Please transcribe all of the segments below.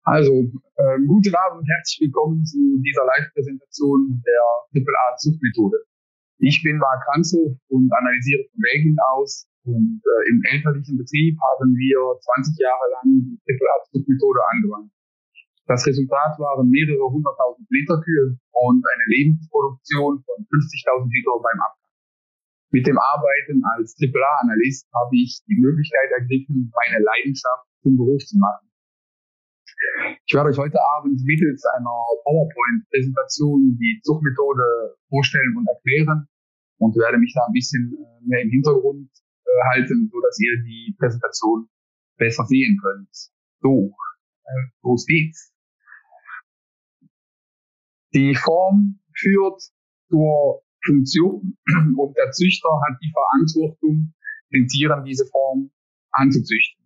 Guten Abend und herzlich willkommen zu dieser Live-Präsentation der AAA-Zuchtmethode. Ich bin Marc Hanshof und analysiere von Belgien aus. Und im elterlichen Betrieb haben wir 20 Jahre lang die AAA-Zuchtmethode angewandt. Das Resultat waren mehrere hunderttausend Liter Kühe und eine Lebensproduktion von 50.000 Liter beim Abgang. Mit dem Arbeiten als AAA-Analyst habe ich die Möglichkeit ergriffen, meine Leidenschaft zum Beruf zu machen. Ich werde euch heute Abend mittels einer PowerPoint-Präsentation die Zuchtmethode vorstellen und erklären und werde mich da ein bisschen mehr im Hintergrund halten, so dass ihr die Präsentation besser sehen könnt. So, los geht's. Die Form führt zur Funktion und der Züchter hat die Verantwortung, den Tieren diese Form anzuzüchten.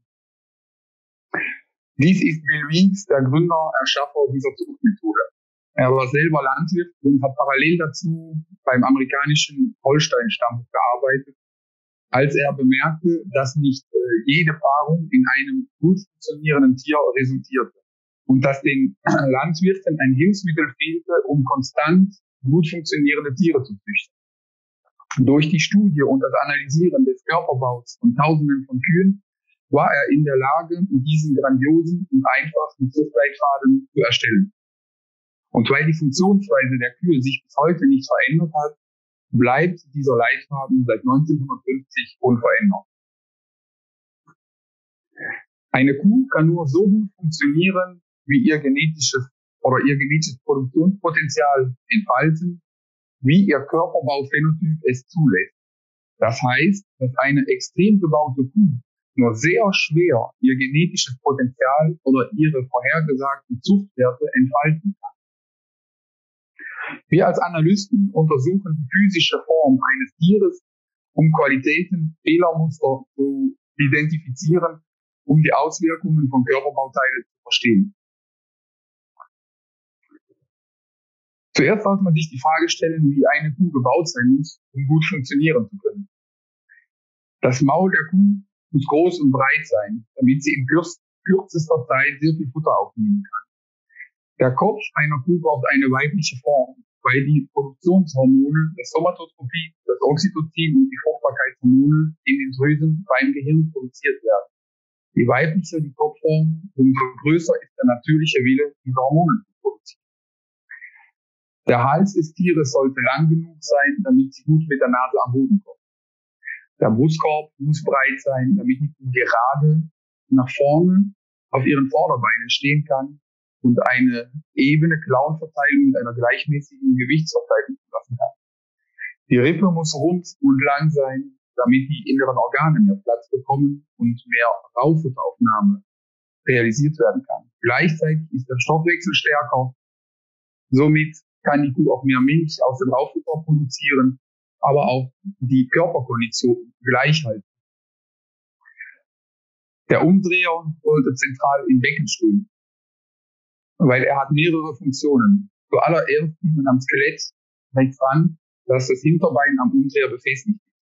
Dies ist Bill Weeks, der Gründer, Erschaffer dieser Zuchtmethode. Er war selber Landwirt und hat parallel dazu beim amerikanischen Holstein-Stammhof gearbeitet, als er bemerkte, dass nicht jede Paarung in einem gut funktionierenden Tier resultierte und dass den Landwirten ein Hilfsmittel fehlte, um konstant gut funktionierende Tiere zu züchten. Durch die Studie und das Analysieren des Körperbaus von Tausenden von Kühen war er in der Lage, diesen grandiosen und einfachen Zuchtleitfaden zu erstellen. Und weil die Funktionsweise der Kühe sich bis heute nicht verändert hat, bleibt dieser Leitfaden seit 1950 unverändert. Eine Kuh kann nur so gut funktionieren, wie ihr genetisches Produktionspotenzial entfalten, wie ihr Körperbauphänotyp es zulässt. Das heißt, dass eine extrem gebaute Kuh nur sehr schwer ihr genetisches Potenzial oder ihre vorhergesagten Zuchtwerte entfalten kann. Wir als Analysten untersuchen die physische Form eines Tieres, um Qualitäten, Fehlermuster zu identifizieren, um die Auswirkungen von Körperbauteilen zu verstehen. Zuerst sollte man sich die Frage stellen, wie eine Kuh gebaut sein muss, um gut funktionieren zu können. Das Maul der Kuh muss groß und breit sein, damit sie in kürzester Zeit sehr viel Futter aufnehmen kann. Der Kopf einer Kuh braucht eine weibliche Form, weil die Produktionshormone, das Somatotropin, das Oxytocin und die Fruchtbarkeitshormone in den Drüsen beim Gehirn produziert werden. Je weiblicher die Kopfform, umso größer ist der natürliche Wille, diese Hormone zu produzieren. Der Hals des Tieres sollte lang genug sein, damit sie gut mit der Nase am Boden kommt. Der Brustkorb muss breit sein, damit die Kuh gerade nach vorne auf ihren Vorderbeinen stehen kann und eine ebene Klauenverteilung mit einer gleichmäßigen Gewichtsverteilung lassen kann. Die Rippe muss rund und lang sein, damit die inneren Organe mehr Platz bekommen und mehr Raufutteraufnahme realisiert werden kann. Gleichzeitig ist der Stoffwechsel stärker, somit kann die Kuh auch mehr Milch aus dem Raufutter produzieren, aber auch die Körperkondition gleich halten. Der Umdreher sollte zentral im Becken stehen, weil er hat mehrere Funktionen. Zuallererst sieht man am Skelett rechts an, dass das Hinterbein am Umdreher befestigt ist.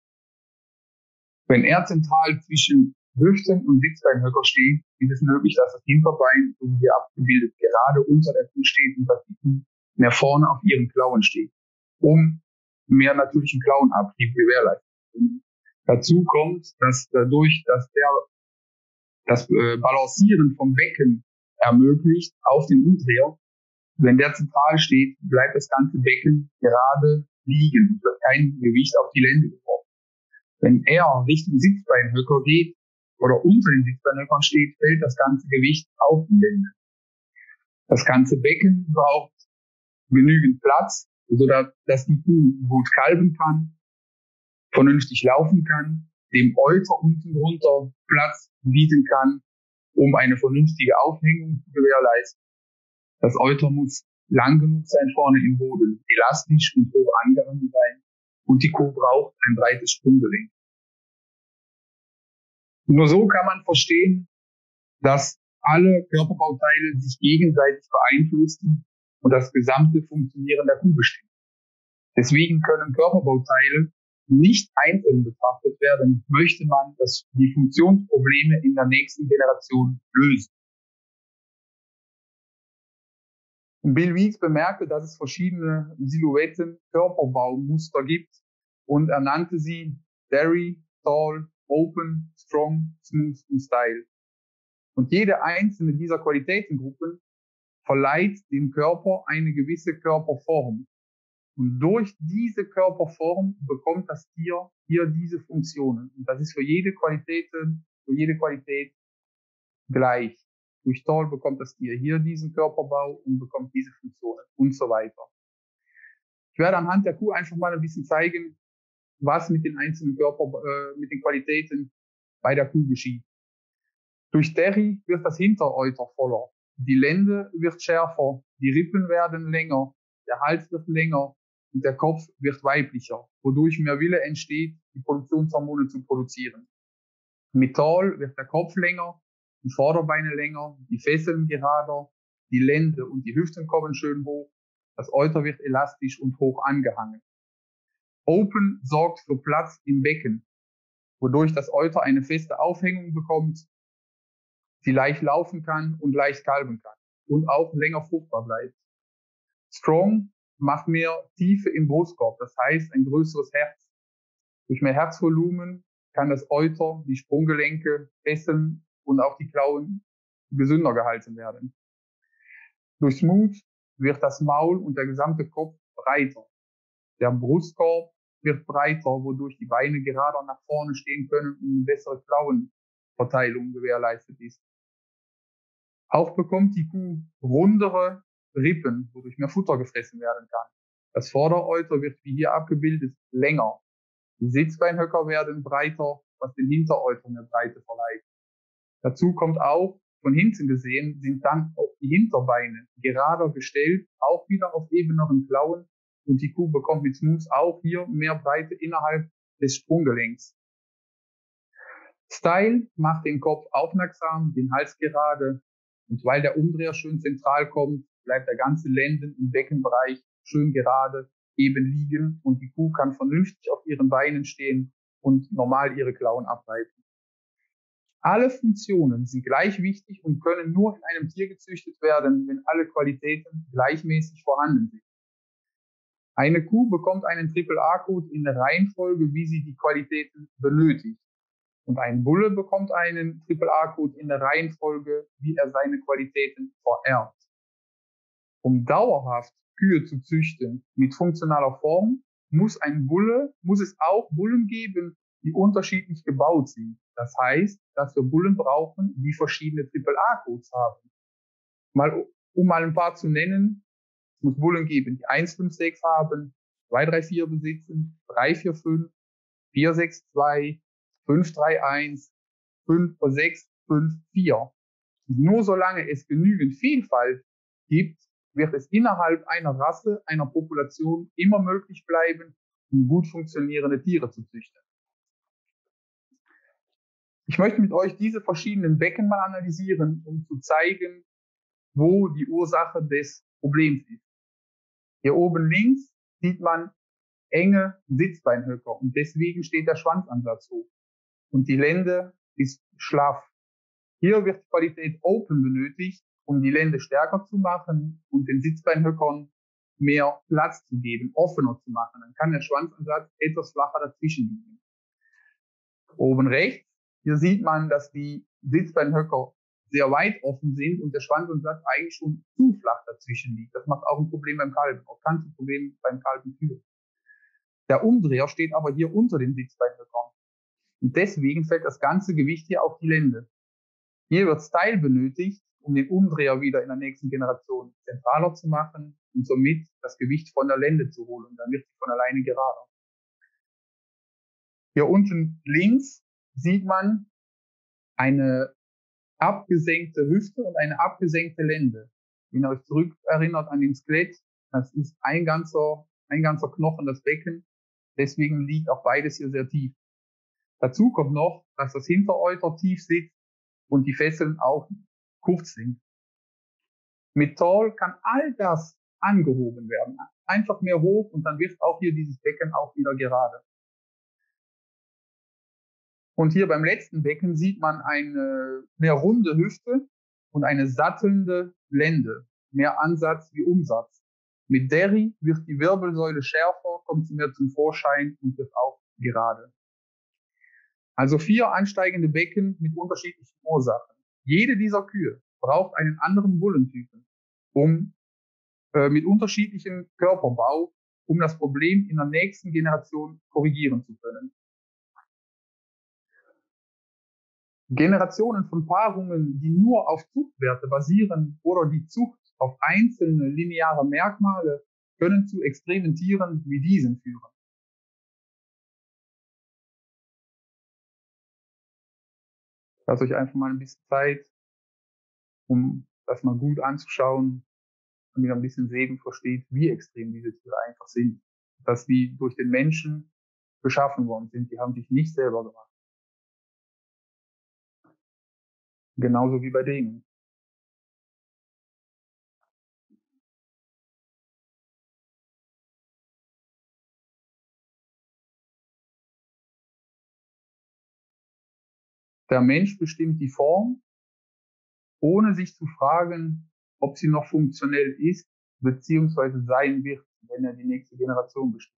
Wenn er zentral zwischen Hüften und Sitzbeinhöcker steht, ist es möglich, dass das Hinterbein, so wie hier abgebildet, gerade unter der Kuh steht und dass die Kuh mehr vorne auf ihren Klauen steht, um mehr natürlichen Klauenabrieb gewährleisten. Dazu kommt, dass dadurch, dass das Balancieren vom Becken ermöglicht auf den Umdreher, wenn der zentral steht, bleibt das ganze Becken gerade liegen und wird kein Gewicht auf die Lände geworfen. Wenn er Richtung Sitzbeinhöcker geht oder unter den Sitzbeinhöckern steht, fällt das ganze Gewicht auf die Lände. Das ganze Becken braucht genügend Platz, sodass die Kuh gut kalben kann, vernünftig laufen kann, dem Euter unten drunter Platz bieten kann, um eine vernünftige Aufhängung zu gewährleisten. Das Euter muss lang genug sein vorne im Boden, elastisch und hoch angehangen sein und die Kuh braucht ein breites Sprunggelenk. Nur so kann man verstehen, dass alle Körperbauteile sich gegenseitig beeinflussen und das gesamte Funktionieren der Kuh bestimmt. Deswegen können Körperbauteile nicht einzeln betrachtet werden, möchte man die Funktionsprobleme in der nächsten Generation lösen. Und Bill Weeks bemerkte, dass es verschiedene Silhouetten, Körperbaumuster gibt und er nannte sie Dairy, Tall, Open, Strong, Smooth und Style. Und jede einzelne dieser Qualitätengruppen verleiht dem Körper eine gewisse Körperform. Und durch diese Körperform bekommt das Tier hier diese Funktionen. Und das ist für jede Qualität gleich. Durch Tall bekommt das Tier hier diesen Körperbau und bekommt diese Funktionen und so weiter. Ich werde anhand der Kuh einfach mal ein bisschen zeigen, was mit den einzelnen mit den Qualitäten bei der Kuh geschieht. Durch Dairy wird das Hinteräuter voller, die Lende wird schärfer, die Rippen werden länger, der Hals wird länger und der Kopf wird weiblicher, wodurch mehr Wille entsteht, die Produktionshormone zu produzieren. Mit Tall wird der Kopf länger, die Vorderbeine länger, die Fesseln gerader, die Lende und die Hüften kommen schön hoch, das Euter wird elastisch und hoch angehangen. Open sorgt für Platz im Becken, wodurch das Euter eine feste Aufhängung bekommt, sie leicht laufen kann und leicht kalben kann und auch länger fruchtbar bleibt. Strong macht mehr Tiefe im Brustkorb, das heißt ein größeres Herz. Durch mehr Herzvolumen kann das Euter, die Sprunggelenke, Fesseln und auch die Klauen gesünder gehalten werden. Durch Smooth wird das Maul und der gesamte Kopf breiter. Der Brustkorb wird breiter, wodurch die Beine gerader nach vorne stehen können und eine bessere Klauenverteilung gewährleistet ist. Auch bekommt die Kuh rundere Rippen, wodurch mehr Futter gefressen werden kann. Das Vorderäuter wird, wie hier abgebildet, länger. Die Sitzbeinhöcker werden breiter, was den Hinteräuter mehr Breite verleiht. Dazu kommt auch, von hinten gesehen, sind dann auch die Hinterbeine gerader gestellt, auch wieder auf ebeneren Klauen und die Kuh bekommt mit Smooth auch hier mehr Breite innerhalb des Sprunggelenks. Style macht den Kopf aufmerksam, den Hals gerade und weil der Umdreher schön zentral kommt, bleibt der ganze Lenden- und Beckenbereich schön gerade, eben liegen und die Kuh kann vernünftig auf ihren Beinen stehen und normal ihre Klauen ableiten. Alle Funktionen sind gleich wichtig und können nur in einem Tier gezüchtet werden, wenn alle Qualitäten gleichmäßig vorhanden sind. Eine Kuh bekommt einen Triple-A-Code in der Reihenfolge, wie sie die Qualitäten benötigt. Und ein Bulle bekommt einen Triple-A-Code in der Reihenfolge, wie er seine Qualitäten vererbt. Um dauerhaft Kühe zu züchten mit funktionaler Form, muss es auch Bullen geben, die unterschiedlich gebaut sind. Das heißt, dass wir Bullen brauchen, die verschiedene Triple-A-Codes haben. Um mal ein paar zu nennen, es muss Bullen geben, die 156 haben, 234 besitzen, 345, 462, 531, 5654. Nur solange es genügend Vielfalt gibt, wird es innerhalb einer Rasse, einer Population immer möglich bleiben, um gut funktionierende Tiere zu züchten. Ich möchte mit euch diese verschiedenen Becken mal analysieren, um zu zeigen, wo die Ursache des Problems ist. Hier oben links sieht man enge Sitzbeinhöcker und deswegen steht der Schwanzansatz hoch. Und die Lende ist schlaff. Hier wird die Qualität Open benötigt, um die Lende stärker zu machen und den Sitzbeinhöckern mehr Platz zu geben, offener zu machen. Dann kann der Schwanzansatz etwas flacher dazwischen liegen. Oben rechts, hier sieht man, dass die Sitzbeinhöcker sehr weit offen sind und der Schwanzansatz eigentlich schon zu flach dazwischen liegt. Das macht auch ein Problem beim Kalben, auch kann zu Problemen beim Kalben führen. Der Umdreher steht aber hier unter den Sitzbeinhöckern. Und deswegen fällt das ganze Gewicht hier auf die Lende. Hier wird Style benötigt, um den Umdreher wieder in der nächsten Generation zentraler zu machen und somit das Gewicht von der Lende zu holen. Dann wird sie von alleine gerader. Hier unten links sieht man eine abgesenkte Hüfte und eine abgesenkte Lende. Wenn ihr euch zurück erinnert an den Skelett, das ist ein ganzer Knochen, das Becken. Deswegen liegt auch beides hier sehr tief. Dazu kommt noch, dass das Hinteräuter tief sitzt und die Fesseln auch kurz sind. Mit Tall kann all das angehoben werden. Einfach mehr hoch und dann wird auch hier dieses Becken auch wieder gerade. Und hier beim letzten Becken sieht man eine mehr runde Hüfte und eine sattelnde Lende. mehr Ansatz wie Umsatz. Mit Deri wird die Wirbelsäule schärfer, kommt sie mehr zum Vorschein und wird auch gerade. Also 4 ansteigende Becken mit unterschiedlichen Ursachen. Jede dieser Kühe braucht einen anderen Bullentypen, mit unterschiedlichem Körperbau, um das Problem in der nächsten Generation korrigieren zu können. Generationen von Paarungen, die nur auf Zuchtwerte basieren oder die Zucht auf einzelne lineare Merkmale, können zu extremen Tieren wie diesen führen. Lasst euch einfach mal ein bisschen Zeit, um das mal gut anzuschauen, damit ihr ein bisschen sehen versteht, wie extrem diese Tiere einfach sind. Dass die durch den Menschen geschaffen worden sind. Die haben sich nicht selber gemacht. Genauso wie bei denen. Der Mensch bestimmt die Form, ohne sich zu fragen, ob sie noch funktionell ist, beziehungsweise sein wird, wenn er die nächste Generation bestimmt.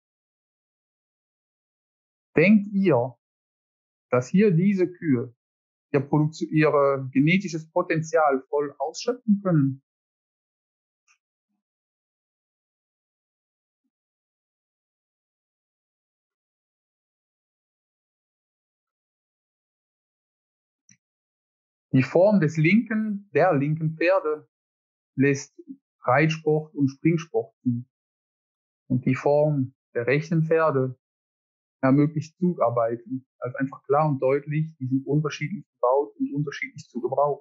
Denkt ihr, dass hier diese Kühe ihr genetisches Potenzial voll ausschöpfen können? Die Form der linken Pferde lässt Reitsport und Springsport zu. Und die Form der rechten Pferde ermöglicht Zugarbeiten. Also einfach klar und deutlich, die sind unterschiedlich gebaut und unterschiedlich zu gebrauchen.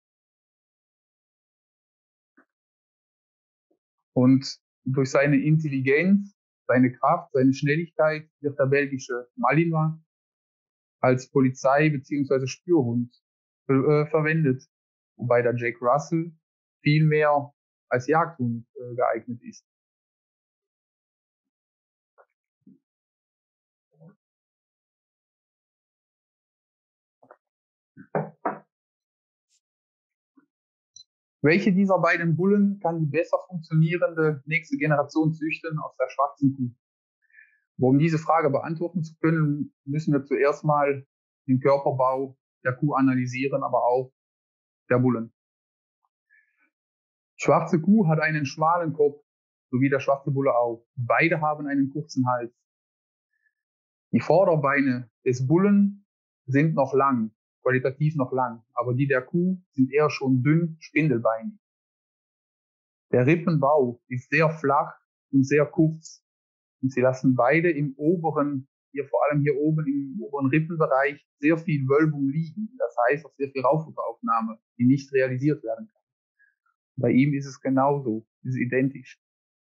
Und durch seine Intelligenz, seine Kraft, seine Schnelligkeit wird der belgische Malinois als Polizei- bzw. Spürhund verwendet, wobei der Jack Russell viel mehr als Jagdhund geeignet ist. Welche dieser beiden Bullen kann die besser funktionierende nächste Generation züchten aus der schwarzen Kuh? Um diese Frage beantworten zu können, müssen wir zuerst mal den Körperbau der Kuh analysieren, aber auch der Bullen. Die schwarze Kuh hat einen schmalen Kopf, so wie der schwarze Bulle auch. Beide haben einen kurzen Hals. Die Vorderbeine des Bullen sind noch lang, qualitativ noch lang, aber die der Kuh sind eher schon dünn, spindelbeinig. Der Rippenbau ist sehr flach und sehr kurz. Und sie lassen beide im oberen, hier vor allem hier oben im oberen Rippenbereich, sehr viel Wölbung liegen. Das heißt auch sehr viel Rauffutteraufnahme, die nicht realisiert werden kann. Bei ihm ist es genauso, ist identisch.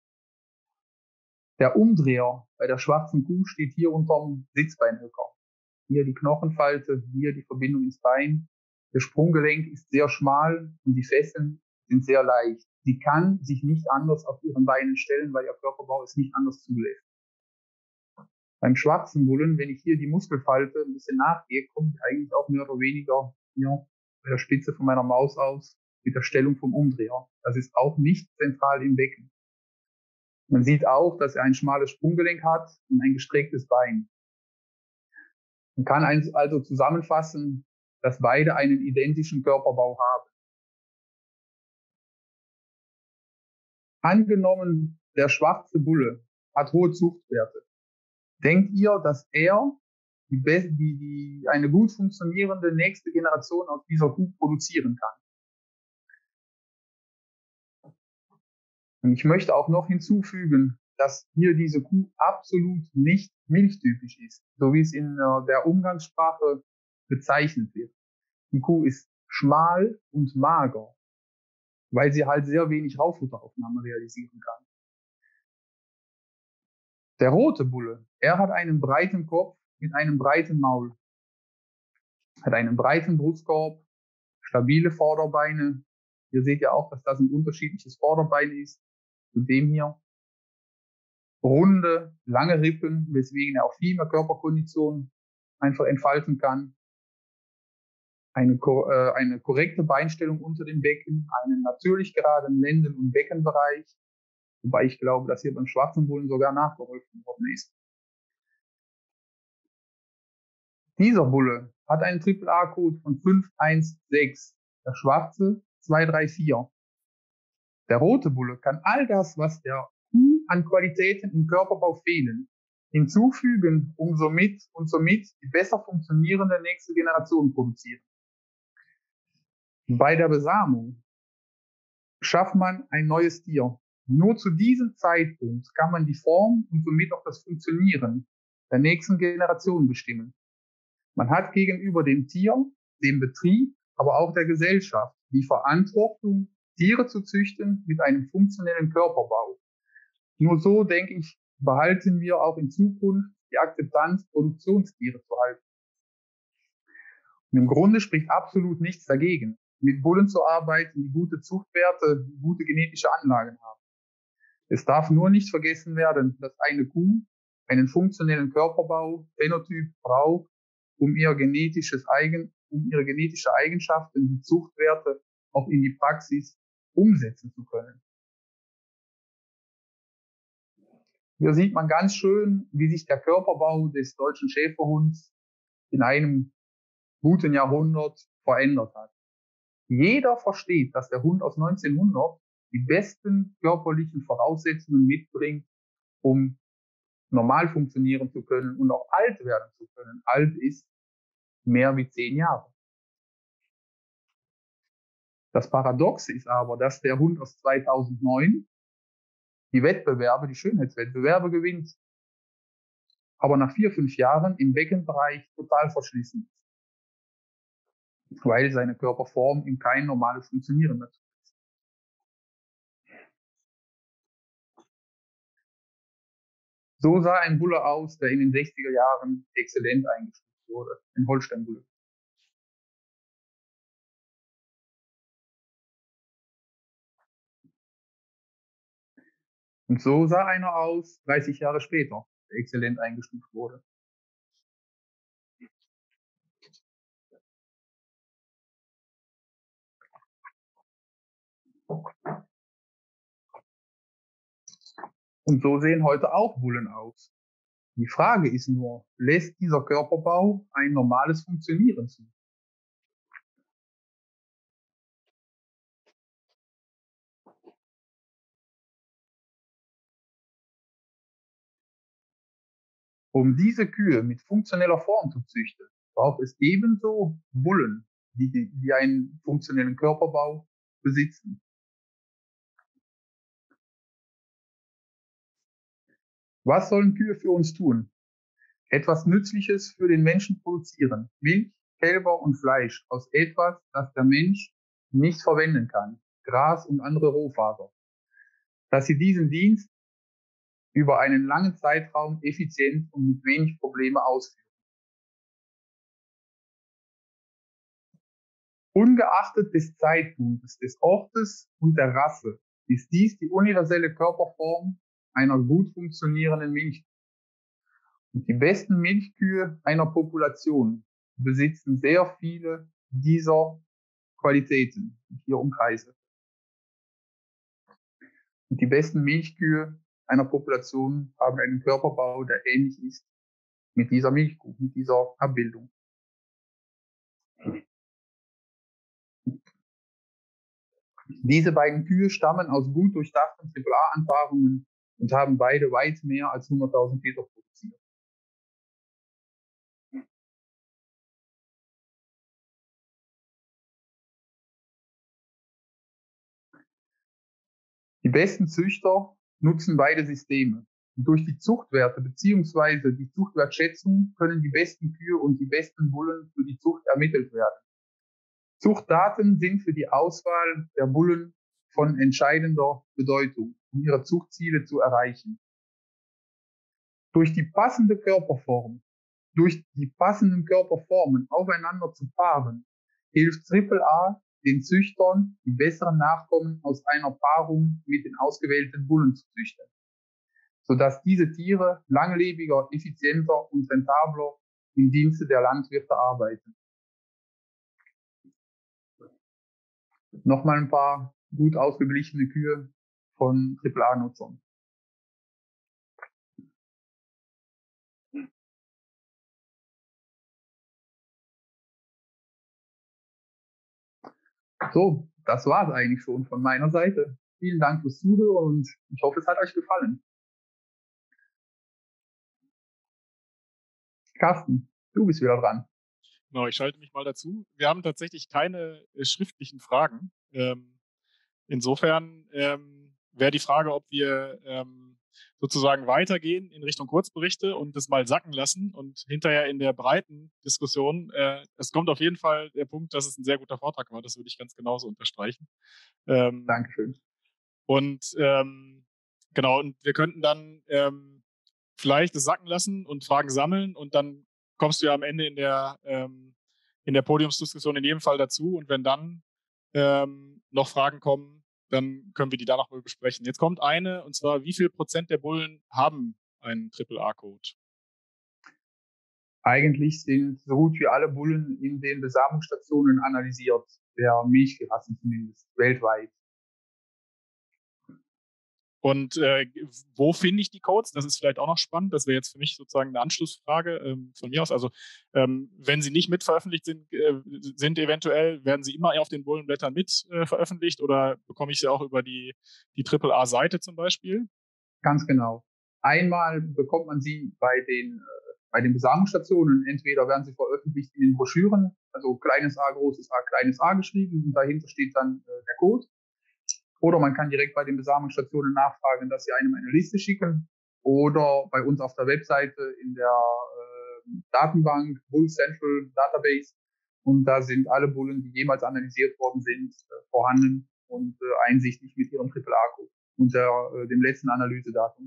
Der Umdreher bei der schwarzen Kuh steht hier unterm Sitzbeinhöcker. Hier die Knochenfalte, hier die Verbindung ins Bein. Das Sprunggelenk ist sehr schmal und die Fesseln sind sehr leicht. Sie kann sich nicht anders auf ihren Beinen stellen, weil ihr Körperbau es nicht anders zulässt. Beim schwarzen Bullen, wenn ich hier die Muskelfalte ein bisschen nachgehe, komme ich eigentlich auch mehr oder weniger hier bei der Spitze von meiner Maus aus mit der Stellung vom Umdreher. Das ist auch nicht zentral im Becken. Man sieht auch, dass er ein schmales Sprunggelenk hat und ein gestrecktes Bein. Man kann also zusammenfassen, dass beide einen identischen Körperbau haben. Angenommen, der schwarze Bulle hat hohe Zuchtwerte. Denkt ihr, dass er eine gut funktionierende nächste Generation aus dieser Kuh produzieren kann? Und ich möchte auch noch hinzufügen, dass hier diese Kuh absolut nicht milchtypisch ist, so wie es in der Umgangssprache bezeichnet wird. Die Kuh ist schmal und mager, weil sie halt sehr wenig Rauffutteraufnahme realisieren kann. Der rote Bulle, er hat einen breiten Kopf mit einem breiten Maul, hat einen breiten Brustkorb, stabile Vorderbeine. Hier seht ihr auch, dass das ein unterschiedliches Vorderbein ist zu dem hier. Runde, lange Rippen, weswegen er auch viel mehr Körperkondition einfach entfalten kann. eine korrekte Beinstellung unter dem Becken, einen natürlich geraden Lenden- und Beckenbereich, wobei ich glaube, dass hier beim schwarzen Bullen sogar nachgeholfen worden ist. Dieser Bulle hat einen AAA-Code von 516, der schwarze 234. Der rote Bulle kann all das, was der Kuh an Qualitäten im Körperbau fehlen, hinzufügen, um somit die besser funktionierende nächste Generation produzieren. Bei der Besamung schafft man ein neues Tier. Nur zu diesem Zeitpunkt kann man die Form und somit auch das Funktionieren der nächsten Generation bestimmen. Man hat gegenüber dem Tier, dem Betrieb, aber auch der Gesellschaft die Verantwortung, Tiere zu züchten mit einem funktionellen Körperbau. Nur so, denke ich, behalten wir auch in Zukunft die Akzeptanz, Produktionstiere zu halten. Und im Grunde spricht absolut nichts dagegen, mit Bullen zu arbeiten, die gute Zuchtwerte, gute genetische Anlagen haben. Es darf nur nicht vergessen werden, dass eine Kuh einen funktionellen Körperbau, Phänotyp braucht, um ihre genetische Eigenschaften, die Zuchtwerte auch in die Praxis umsetzen zu können. Hier sieht man ganz schön, wie sich der Körperbau des deutschen Schäferhunds in einem guten Jahrhundert verändert hat. Jeder versteht, dass der Hund aus 1900 die besten körperlichen Voraussetzungen mitbringt, um normal funktionieren zu können und auch alt werden zu können. Alt ist mehr wie 10 Jahre. Das Paradoxe ist aber, dass der Hund aus 2009 die Schönheitswettbewerbe gewinnt, aber nach 4, 5 Jahren im Beckenbereich total verschlissen ist, weil seine Körperform ihm kein normales Funktionieren mehr zulässt. So sah ein Bulle aus, der in den 60er Jahren exzellent eingestuft wurde, ein Holstein-Bulle. Und so sah einer aus 30 Jahre später, der exzellent eingestuft wurde. Und so sehen heute auch Bullen aus. Die Frage ist nur, lässt dieser Körperbau ein normales Funktionieren zu? Um diese Kühe mit funktioneller Form zu züchten, braucht es ebenso Bullen, die einen funktionellen Körperbau besitzen. Was sollen Kühe für uns tun? Etwas Nützliches für den Menschen produzieren. Milch, Kälber und Fleisch aus etwas, das der Mensch nicht verwenden kann. Gras und andere Rohfaser. Dass sie diesen Dienst über einen langen Zeitraum effizient und mit wenig Probleme ausführen. Ungeachtet des Zeitpunktes, des Ortes und der Rasse ist dies die universelle Körperform einer gut funktionierenden Milchkuh. Und die besten Milchkühe einer Population besitzen sehr viele dieser Qualitäten, die ich hier umkreise. Und die besten Milchkühe einer Population haben einen Körperbau, der ähnlich ist mit dieser Milchkuh, mit dieser Abbildung. Diese beiden Kühe stammen aus gut durchdachten AAA-Anpaarungen und haben beide weit mehr als 100.000 Liter produziert. Die besten Züchter nutzen beide Systeme. Und durch die Zuchtwerte bzw. die Zuchtwertschätzung können die besten Kühe und die besten Bullen für die Zucht ermittelt werden. Zuchtdaten sind für die Auswahl der Bullen von entscheidender Bedeutung, um ihre Zuchtziele zu erreichen. Durch die passende Körperform, durch die passenden Körperformen aufeinander zu paaren, hilft AAA den Züchtern, die besseren Nachkommen aus einer Paarung mit den ausgewählten Bullen zu züchten, sodass diese Tiere langlebiger, effizienter und rentabler im Dienste der Landwirte arbeiten. Nochmal ein paar gut ausgeglichene Kühe von AAA-Nutzern. So, das war es eigentlich schon von meiner Seite. Vielen Dank fürs Zuhören und ich hoffe, es hat euch gefallen. Carsten, du bist wieder dran. Genau, ich schalte mich mal dazu. Wir haben tatsächlich keine schriftlichen Fragen. Insofern wäre die Frage, ob wir sozusagen weitergehen in Richtung Kurzberichte und das mal sacken lassen und hinterher in der breiten Diskussion, es kommt auf jeden Fall der Punkt, dass es ein sehr guter Vortrag war. Das würde ich ganz genauso unterstreichen. Dankeschön. Und genau, und wir könnten dann vielleicht das sacken lassen und Fragen sammeln und dann kommst du ja am Ende in der Podiumsdiskussion in jedem Fall dazu und wenn dann noch Fragen kommen, dann können wir die da noch mal besprechen. Jetzt kommt eine, und zwar, wie viel Prozent der Bullen haben einen AAA-Code? Eigentlich sind so gut wie alle Bullen in den Besamungsstationen analysiert, der Milchgerassen zumindest, weltweit. Und wo finde ich die Codes? Das ist vielleicht auch noch spannend. Das wäre jetzt für mich sozusagen eine Anschlussfrage von mir aus. Also wenn sie nicht mitveröffentlicht sind eventuell, werden sie immer auf den Bullenblättern mit veröffentlicht oder bekomme ich sie auch über die AAA-Seite zum Beispiel? Ganz genau. Einmal bekommt man sie bei den Besamungsstationen. Entweder werden sie veröffentlicht in den Broschüren, also kleines A, großes A, kleines A geschrieben und dahinter steht dann der Code. Oder man kann direkt bei den Besamungsstationen nachfragen, dass sie einem eine Liste schicken. Oder bei uns auf der Webseite in der Datenbank Bull Central Database. Und da sind alle Bullen, die jemals analysiert worden sind, vorhanden und einsichtlich mit ihrem AAA-Code und dem letzten Analysedatum.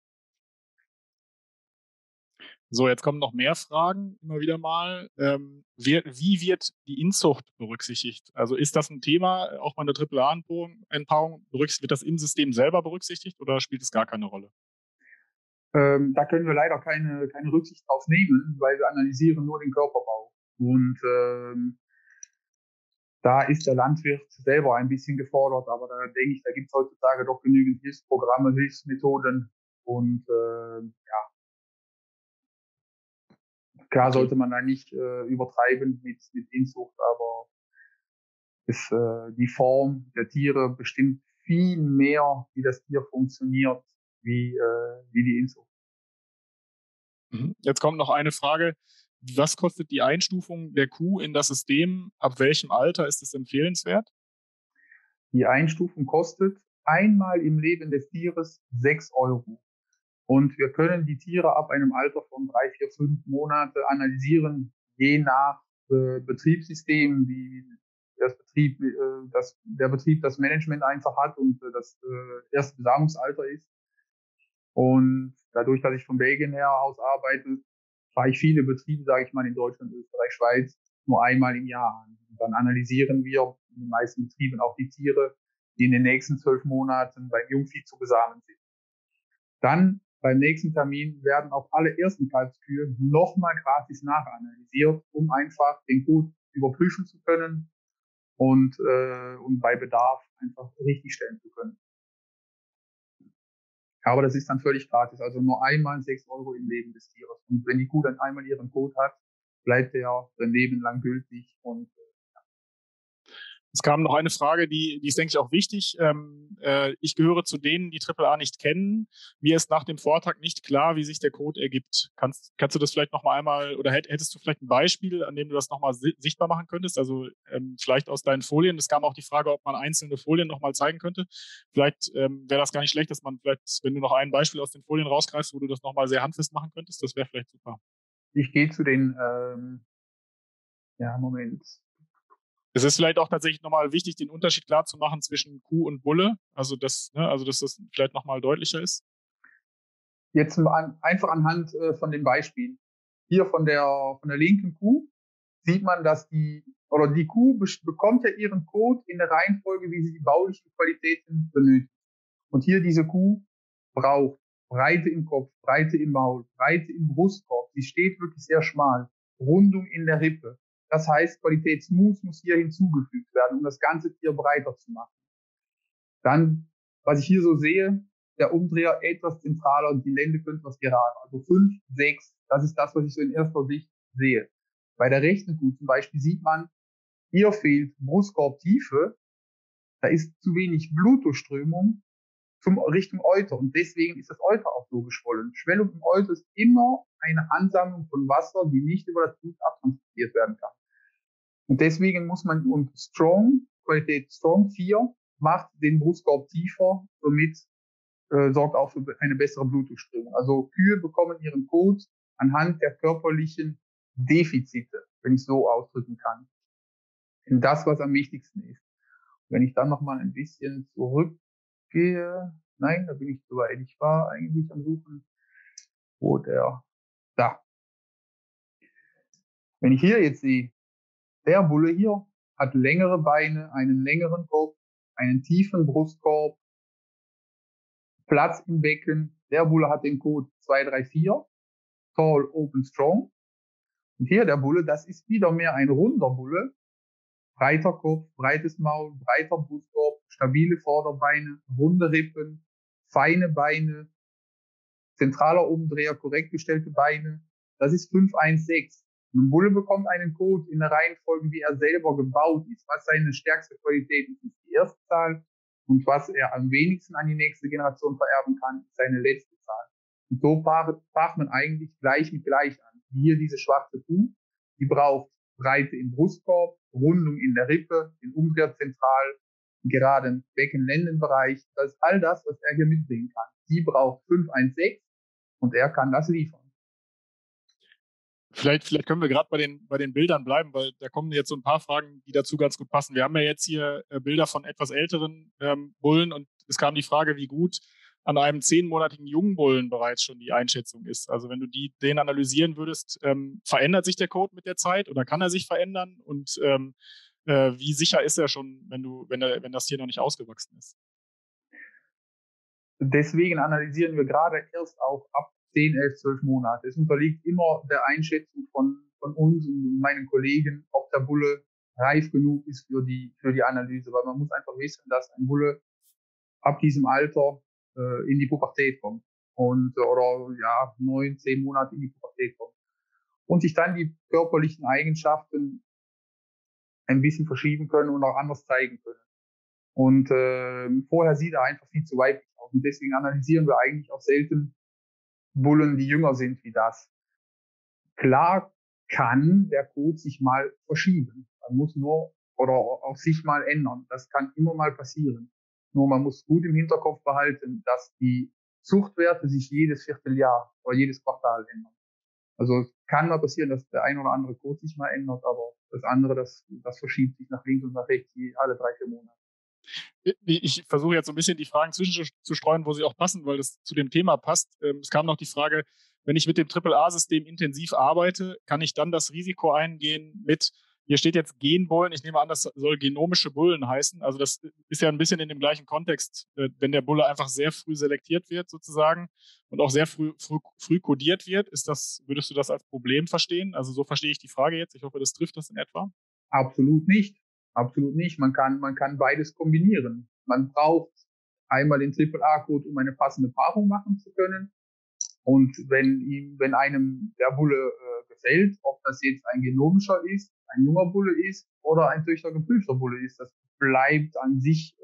So, jetzt kommen noch mehr Fragen, immer wieder mal. Wie wird die Inzucht berücksichtigt? Also ist das ein Thema, auch bei einer AAA-Entpaarung, wird das im System selber berücksichtigt oder spielt es gar keine Rolle? Da können wir leider keine Rücksicht drauf nehmen, weil wir analysieren nur den Körperbau. Und da ist der Landwirt selber ein bisschen gefordert, aber da denke ich, da gibt es heutzutage doch genügend Hilfsprogramme, Hilfsmethoden und klar Okay. sollte man da nicht übertreiben mit Inzucht, aber die Form der Tiere bestimmt viel mehr, wie das Tier funktioniert, wie die Inzucht. Jetzt kommt noch eine Frage. Was kostet die Einstufung der Kuh in das System? Ab welchem Alter ist es empfehlenswert? Die Einstufung kostet einmal im Leben des Tieres 6 Euro. Und wir können die Tiere ab einem Alter von 3, 4, 5 Monate analysieren, je nach Betriebssystem, wie der Betrieb das Management einfach hat und das erste Besamungsalter ist. Und dadurch, dass ich von Belgien her aus arbeite, fahre ich viele Betriebe, sage ich mal, in Deutschland, Österreich, Schweiz, nur einmal im Jahr an. Und dann analysieren wir in den meisten Betrieben auch die Tiere, die in den nächsten 12 Monaten beim Jungvieh zu besamen sind. Dann beim nächsten Termin werden auch alle ersten Kalbskühe nochmal gratis nachanalysiert, um einfach den Code überprüfen zu können und bei Bedarf einfach richtigstellen zu können. Aber das ist dann völlig gratis, also nur einmal 6 Euro im Leben des Tieres. Und wenn die Kuh dann einmal ihren Code hat, bleibt der sein Leben lang gültig. Und Es kam noch eine Frage, die ist, denke ich, auch wichtig. Ich gehöre zu denen, die AAA nicht kennen. Mir ist nach dem Vortrag nicht klar, wie sich der Code ergibt. Kannst du das vielleicht noch mal einmal, oder hättest du vielleicht ein Beispiel, an dem du das noch mal sichtbar machen könntest? Also vielleicht aus deinen Folien. Es kam auch die Frage, ob man einzelne Folien noch mal zeigen könnte. Vielleicht wäre das gar nicht schlecht, dass man vielleicht, wenn du noch ein Beispiel aus den Folien rausgreifst, wo du das noch mal sehr handfest machen könntest, das wäre vielleicht super. ich gehe zu den, Moment. Es ist vielleicht auch tatsächlich nochmal wichtig, den Unterschied klar zu machen zwischen Kuh und Bulle. Also, dass das vielleicht nochmal deutlicher ist. Jetzt einfach anhand von den Beispielen. Hier von der linken Kuh sieht man, dass die Kuh bekommt ja ihren Code in der Reihenfolge, wie sie die baulichen Qualitäten benötigt. Und hier diese Kuh braucht Breite im Kopf, Breite im Maul, Breite im Brustkorb. Sie steht wirklich sehr schmal. Rundung in der Rippe, Das heißt, Qualitätsmus muss hier hinzugefügt werden, um das ganze Tier breiter zu machen. Dann, was ich hier so sehe, der Umdreher etwas zentraler und die Lände könnte was gerader. Also 5, 6, das ist das, was ich so in erster Sicht sehe. Bei der rechten Kuh zum Beispiel sieht man, hier fehlt Brustkorbtiefe, da ist zu wenig Blutdurchströmung Richtung Euter und deswegen ist das Euter auch so geschwollen. Schwellung im Euter ist immer eine Ansammlung von Wasser, die nicht über das Blut abtransportiert werden kann. Und deswegen muss man, und Strong, Qualität Strong 4, macht den Brustkorb tiefer, somit sorgt auch für eine bessere Blutdurchströmung. Also Kühe bekommen ihren Kot anhand der körperlichen Defizite, wenn ich so ausdrücken kann. In das, was am wichtigsten ist. Wenn ich dann nochmal ein bisschen zurückgehe, nein, da bin ich so weit. Ich war eigentlich am Suchen, wo da. Wenn ich hier jetzt sehe, der Bulle hier hat längere Beine, einen längeren Kopf, einen tiefen Brustkorb, Platz im Becken. Der Bulle hat den Code 234, Tall, Open, Strong. Und hier der Bulle, das ist wieder mehr ein runder Bulle. Breiter Kopf, breites Maul, breiter Brustkorb, stabile Vorderbeine, runde Rippen, feine Beine, zentraler Umdreher, korrekt gestellte Beine. Das ist 516. Ein Bulle bekommt einen Code in der Reihenfolge, wie er selber gebaut ist. Was seine stärkste Qualität ist, ist die erste Zahl. Und was er am wenigsten an die nächste Generation vererben kann, ist seine letzte Zahl. Und so paart man eigentlich gleich mit gleich an. Hier diese schwarze Kuh, die braucht Breite im Brustkorb, Rundung in der Rippe, den Umdreher zentral, geraden Becken-Lendenbereich. Das ist all das, was er hier mitbringen kann. Sie braucht 516 und er kann das liefern. Vielleicht können wir gerade bei den Bildern bleiben, weil da kommen jetzt so ein paar Fragen, die dazu ganz gut passen. Wir haben ja jetzt hier Bilder von etwas älteren Bullen und es kam die Frage, wie gut an einem 10-monatigen jungen Bullen bereits schon die Einschätzung ist. Also wenn du den analysieren würdest, verändert sich der Code mit der Zeit oder kann er sich verändern? Und wie sicher ist er schon, wenn das Tier noch nicht ausgewachsen ist? Deswegen analysieren wir gerade erst auch ab 10, 11, 12 Monate. Es unterliegt immer der Einschätzung von uns und meinen Kollegen, ob der Bulle reif genug ist für die Analyse, weil man muss einfach wissen, dass ein Bulle ab diesem Alter in die Pubertät kommt und oder ja 9, 10 Monate in die Pubertät kommt und sich dann die körperlichen Eigenschaften ein bisschen verschieben können und auch anders zeigen können. Und vorher sieht er einfach viel zu weiblich aus und deswegen analysieren wir eigentlich auch selten Bullen, die jünger sind wie das. Klar kann der Code sich mal verschieben. Man muss nur oder auch sich mal ändern. Das kann immer mal passieren. Nur man muss gut im Hinterkopf behalten, dass die Zuchtwerte sich jedes Vierteljahr oder jedes Quartal ändern. Also es kann mal passieren, dass der ein oder andere Code sich mal ändert, aber das andere, das verschiebt sich nach links und nach rechts alle 3, 4 Monate. Ich versuche jetzt so ein bisschen die Fragen zwischenzustreuen, wo sie auch passen, weil das zu dem Thema passt. Es kam noch die Frage, wenn ich mit dem AAA-System intensiv arbeite, kann ich dann das Risiko eingehen mit, hier steht jetzt Genbullen, ich nehme an, das soll genomische Bullen heißen. Also das ist ja ein bisschen in dem gleichen Kontext, wenn der Bulle einfach sehr früh selektiert wird sozusagen und auch sehr früh kodiert wird. Würdest du das als Problem verstehen? Also so verstehe ich die Frage jetzt. Ich hoffe, das trifft das in etwa. Absolut nicht. Absolut nicht. Man kann beides kombinieren. Man braucht einmal den AAA-Code, um eine passende Paarung machen zu können. Und wenn einem der Bulle gefällt, ob das jetzt ein genomischer ist, ein junger Bulle ist oder ein züchtergeprüfter Bulle ist, das bleibt an sich,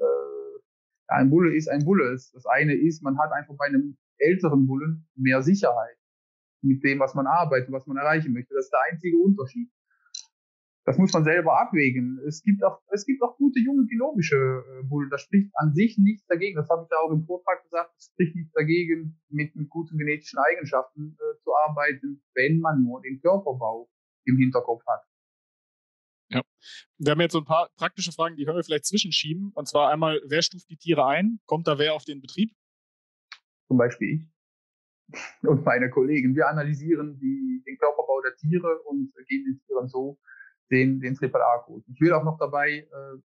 ein Bulle ist ein Bulle. Das eine ist, man hat einfach bei einem älteren Bullen mehr Sicherheit mit dem, was man arbeitet, was man erreichen möchte. Das ist der einzige Unterschied. Das muss man selber abwägen. Es gibt auch gute junge genomische Bullen. Das spricht an sich nichts dagegen. Das habe ich ja auch im Vortrag gesagt. Es spricht nichts dagegen, mit guten genetischen Eigenschaften zu arbeiten, wenn man nur den Körperbau im Hinterkopf hat. Ja. Wir haben jetzt so ein paar praktische Fragen, die können wir vielleicht zwischenschieben. Und zwar einmal, wer stuft die Tiere ein? Kommt da wer auf den Betrieb? Zum Beispiel ich und meine Kollegen. Wir analysieren den Körperbau der Tiere und geben den Tieren so den AAA-Code. Ich will auch noch dabei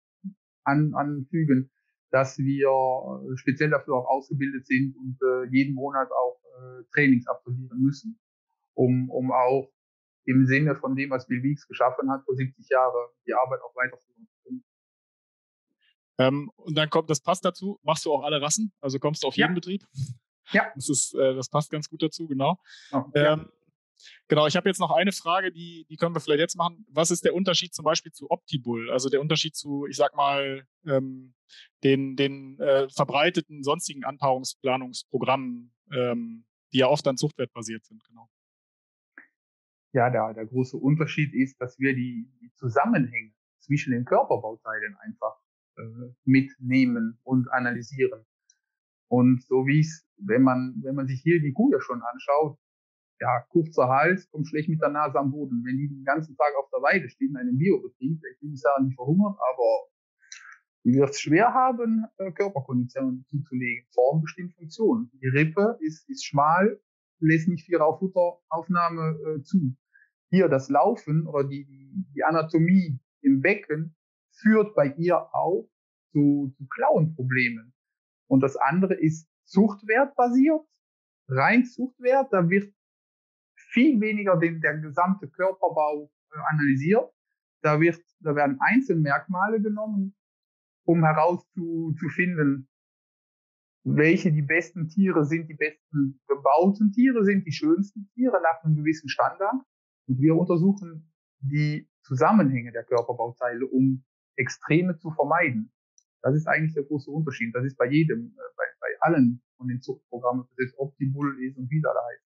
anfügen, dass wir speziell dafür auch ausgebildet sind und jeden Monat auch Trainings absolvieren müssen, um auch im Sinne von dem, was Bill Weeks geschaffen hat, vor 70 Jahren die Arbeit auch weiterführen zu können. Und dann kommt, das passt dazu, machst du auch alle Rassen? Also kommst du auf jeden Betrieb? Ja. Das passt ganz gut dazu, genau. Ja. Genau, ich habe jetzt noch eine Frage, die können wir vielleicht jetzt machen. Was ist der Unterschied zum Beispiel zu Optibull? Also der Unterschied zu, ich sag mal, den verbreiteten sonstigen Anpaarungsplanungsprogrammen, die ja oft dann zuchtwertbasiert sind, genau. Ja, der große Unterschied ist, dass wir die Zusammenhänge zwischen den Körperbauteilen einfach mitnehmen und analysieren. Und so wie es, wenn man sich hier die Kuh ja schon anschaut, ja, kurzer Hals, kommt schlecht mit der Nase am Boden. Wenn die den ganzen Tag auf der Weide steht in einem Biobetrieb, ich will nicht sagen, die verhungert, aber die wird es schwer haben, Körperkonditionen zuzulegen. Form bestimmt Funktion. Die Rippe ist schmal, lässt nicht viel Futteraufnahme zu. Hier das Laufen oder die Anatomie im Becken führt bei ihr auch zu Klauenproblemen. Und das andere ist zuchtwertbasiert, rein Zuchtwert. Da wird viel weniger der gesamte Körperbau analysiert. Da werden Einzelmerkmale genommen, um herauszufinden, welche die besten Tiere sind, die besten gebauten Tiere sind, die schönsten Tiere nach einem gewissen Standard. Und wir untersuchen die Zusammenhänge der Körperbauteile, um Extreme zu vermeiden. Das ist eigentlich der große Unterschied. Das ist bei jedem, bei allen von den Zuchtprogrammen, ob das jetzt Optibull ist und wie sie alle heißen.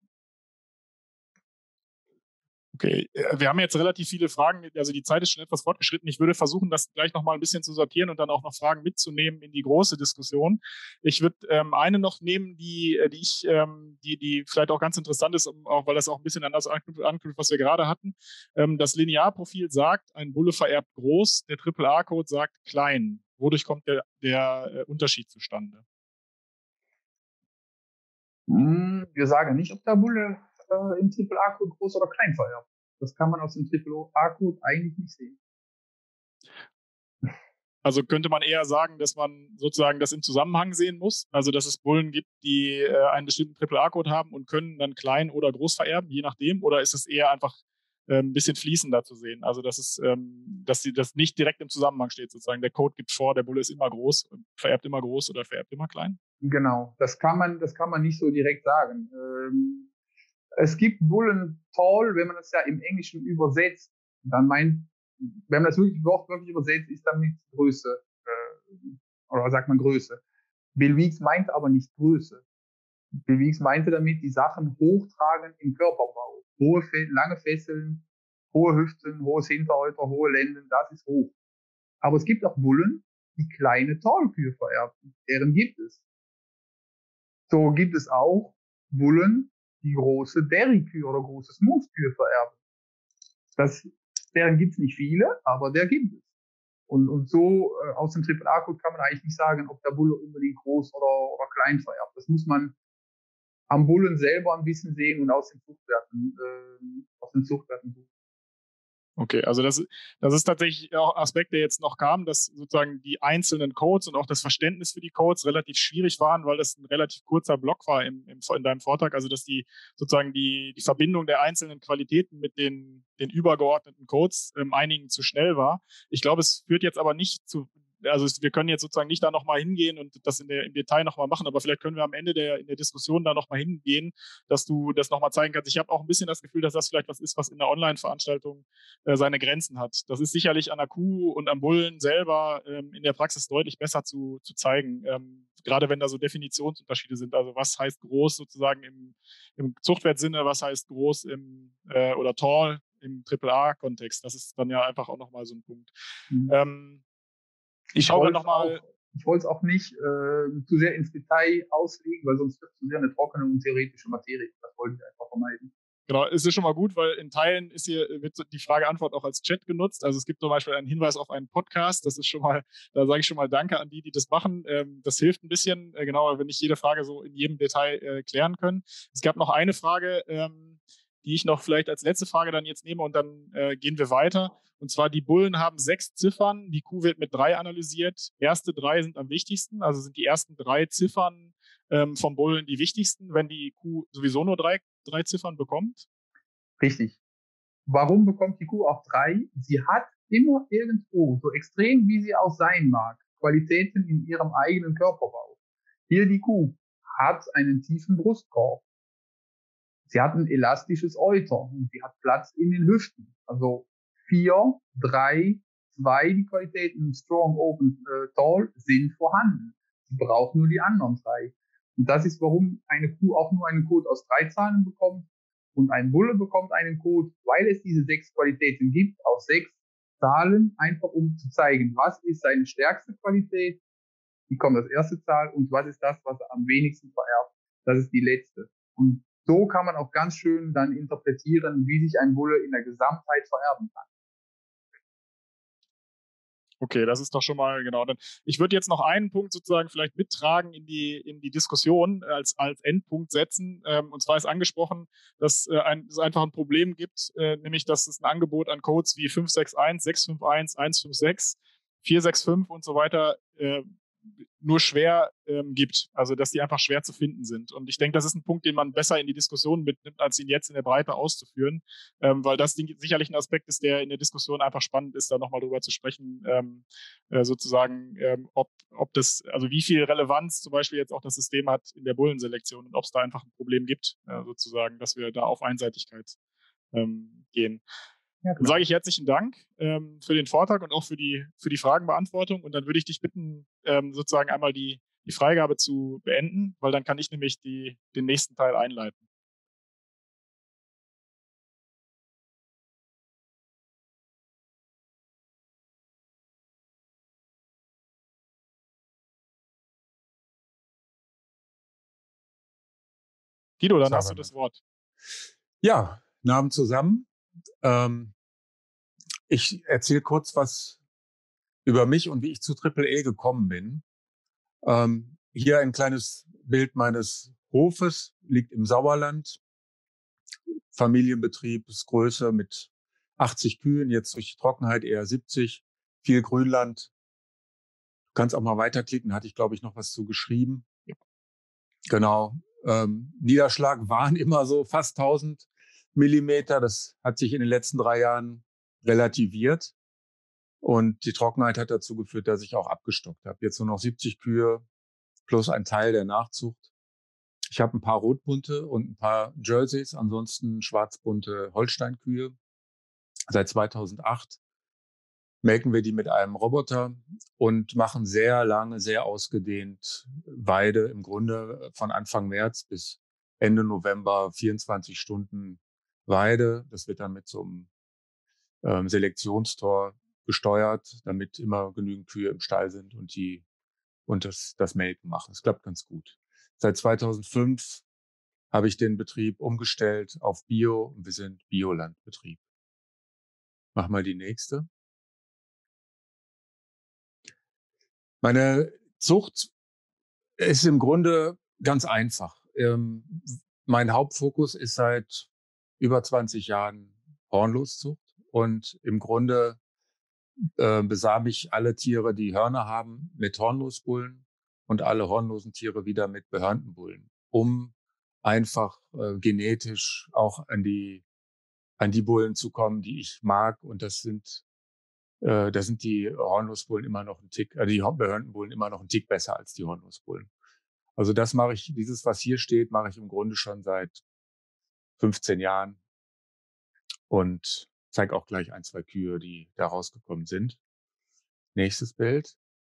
Okay, wir haben jetzt relativ viele Fragen, also die Zeit ist schon etwas fortgeschritten. Ich würde versuchen, das gleich noch mal ein bisschen zu sortieren und dann auch noch Fragen mitzunehmen in die große Diskussion. Ich würde eine noch nehmen, die vielleicht auch ganz interessant ist, auch weil das auch ein bisschen an das anknüpft, was wir gerade hatten. Das Linearprofil sagt, ein Bulle vererbt groß, der AAA-Code sagt klein. Wodurch kommt der Unterschied zustande? Wir sagen nicht, ob der Bulle im AAA-Code groß oder klein vererbt. Das kann man aus dem AAA-Code eigentlich nicht sehen. Also könnte man eher sagen, dass man sozusagen das im Zusammenhang sehen muss. Also dass es Bullen gibt, die einen bestimmten AAA-Code haben und können dann klein oder groß vererben, je nachdem. Oder ist es eher einfach ein bisschen fließender zu sehen? Also dass das nicht direkt im Zusammenhang steht sozusagen. Der Code gibt vor, der Bulle ist immer groß, vererbt immer groß oder vererbt immer klein. Genau, das kann man nicht so direkt sagen. Es gibt Bullen tall, wenn man das ja im Englischen übersetzt, dann wenn man das wirklich wortwörtlich übersetzt, ist damit Größe, oder sagt man Größe. Bill Weeks meinte aber nicht Größe. Bill Weeks meinte damit die Sachen hochtragen im Körperbau. Lange Fesseln, hohe Hüften, hohes Hinterhäuter, hohe Lenden, das ist hoch. Aber es gibt auch Bullen, die kleine Tall-Kühe vererben. Deren gibt es. So gibt es auch Bullen, die große Dairy-Kühe oder große Smooth-Kühe vererben. Deren gibt's nicht viele, aber der gibt es. Und so aus dem AAA-Code kann man eigentlich nicht sagen, ob der Bulle unbedingt groß oder klein vererbt. Das muss man am Bullen selber ein bisschen sehen und aus den Zuchtwerten suchen. Okay, also das ist tatsächlich auch ein Aspekt, der jetzt noch kam, dass sozusagen die einzelnen Codes und auch das Verständnis für die Codes relativ schwierig waren, weil das ein relativ kurzer Block war in deinem Vortrag. Also dass die sozusagen die Verbindung der einzelnen Qualitäten mit den übergeordneten Codes einigen zu schnell war. Ich glaube, es führt jetzt aber nicht zu, also wir können jetzt sozusagen nicht da nochmal hingehen und das im Detail nochmal machen, aber vielleicht können wir am Ende in der Diskussion da nochmal hingehen, dass du das nochmal zeigen kannst. Ich habe auch ein bisschen das Gefühl, dass das vielleicht was ist, was in der Online-Veranstaltung seine Grenzen hat. Das ist sicherlich an der Kuh und am Bullen selber in der Praxis deutlich besser zu zeigen, gerade wenn da so Definitionsunterschiede sind. Also was heißt groß sozusagen im Zuchtwertsinne, was heißt groß oder tall im AAA-Kontext. Das ist dann ja einfach auch nochmal so ein Punkt. Mhm. Ich wollte es auch nicht zu sehr ins Detail auslegen, weil sonst wird es zu sehr eine trockene und theoretische Materie. Das wollte ich einfach vermeiden. Genau, es ist schon mal gut, weil in Teilen wird die Frage-Antwort auch als Chat genutzt. Also es gibt zum Beispiel einen Hinweis auf einen Podcast. Das ist schon mal, da sage ich schon mal Danke an die das machen. Das hilft ein bisschen, genau, weil wir nicht jede Frage so in jedem Detail klären können. Es gab noch eine Frage, die ich noch vielleicht als letzte Frage dann jetzt nehme und dann gehen wir weiter. Und zwar, die Bullen haben 6 Ziffern, die Kuh wird mit 3 analysiert. Erste 3 sind am wichtigsten, also sind die ersten 3 Ziffern vom Bullen die wichtigsten, wenn die Kuh sowieso nur 3 Ziffern bekommt? Richtig. Warum bekommt die Kuh auch 3? Sie hat immer irgendwo, so extrem wie sie auch sein mag, Qualitäten in ihrem eigenen Körperbau. Hier die Kuh hat einen tiefen Brustkorb. Sie hat ein elastisches Euter und sie hat Platz in den Hüften. Also 4, 3, 2, die Qualitäten Strong, Open, Tall sind vorhanden. Sie braucht nur die anderen 3. Und das ist, warum eine Kuh auch nur einen Code aus 3 Zahlen bekommt und ein Bulle bekommt einen Code, weil es diese 6 Qualitäten gibt, aus 6 Zahlen, einfach um zu zeigen, was ist seine stärkste Qualität, wie kommt das erste Zahl und was ist das, was er am wenigsten vererbt, das ist die letzte. Und so kann man auch ganz schön dann interpretieren, wie sich ein Bulle in der Gesamtheit vererben kann. Okay, das ist doch schon mal genau. Ich würde jetzt noch einen Punkt sozusagen vielleicht mittragen in die Diskussion als Endpunkt setzen. Und zwar ist angesprochen, dass es einfach ein Problem gibt, nämlich dass es ein Angebot an Codes wie 561, 651, 156, 465 und so weiter nur schwer gibt. Also dass die einfach schwer zu finden sind. Und ich denke, das ist ein Punkt, den man besser in die Diskussion mitnimmt, als ihn jetzt in der Breite auszuführen, weil das sicherlich ein Aspekt ist, der in der Diskussion einfach spannend ist, da nochmal drüber zu sprechen, sozusagen, ob das, also wie viel Relevanz zum Beispiel jetzt auch das System hat in der Bullenselektion und ob es da einfach ein Problem gibt, sozusagen, dass wir da auf Einseitigkeit gehen. Ja, dann sage ich herzlichen Dank für den Vortrag und auch für die Fragenbeantwortung. Und dann würde ich dich bitten, sozusagen einmal die Freigabe zu beenden, weil dann kann ich nämlich den nächsten Teil einleiten. Guido, dann hast du das Wort. Ja, Namen zusammen. Ich erzähle kurz was über mich und wie ich zu Triple E gekommen bin. Hier ein kleines Bild meines Hofes, liegt im Sauerland. Familienbetriebsgröße mit 80 Kühen, jetzt durch die Trockenheit eher 70, viel Grünland. Du kannst auch mal weiterklicken, hatte ich, glaube ich, noch was zu geschrieben. Genau. Niederschlag waren immer so fast 1000 Millimeter. Das hat sich in den letzten 3 Jahren relativiert. Und die Trockenheit hat dazu geführt, dass ich auch abgestockt habe. Jetzt nur noch 70 Kühe plus ein Teil der Nachzucht. Ich habe ein paar Rotbunte und ein paar Jerseys, ansonsten schwarzbunte Holsteinkühe. Seit 2008 melken wir die mit einem Roboter und machen sehr lange, sehr ausgedehnt Weide, im Grunde von Anfang März bis Ende November 24 Stunden Weide. Das wird dann mit so einem Selektionstor gesteuert, damit immer genügend Kühe im Stall sind und das Melken machen. Es klappt ganz gut. Seit 2005 habe ich den Betrieb umgestellt auf Bio und wir sind Biolandbetrieb. Mach mal die nächste. Meine Zucht ist im Grunde ganz einfach. Mein Hauptfokus ist seit über 20 Jahren Hornloszucht und im Grunde besame ich alle Tiere, die Hörner haben, mit Hornlosbullen und alle hornlosen Tiere wieder mit behörnten Bullen, um einfach genetisch auch an die Bullen zu kommen, die ich mag. Und da sind die Hornlosbullen immer noch ein Tick, die behörnten Bullen immer noch ein Tick besser als die Hornlosbullen. Also das mache ich, dieses, was hier steht, mache ich im Grunde schon seit 15 Jahren und zeige auch gleich 1, 2 Kühe, die da rausgekommen sind. Nächstes Bild.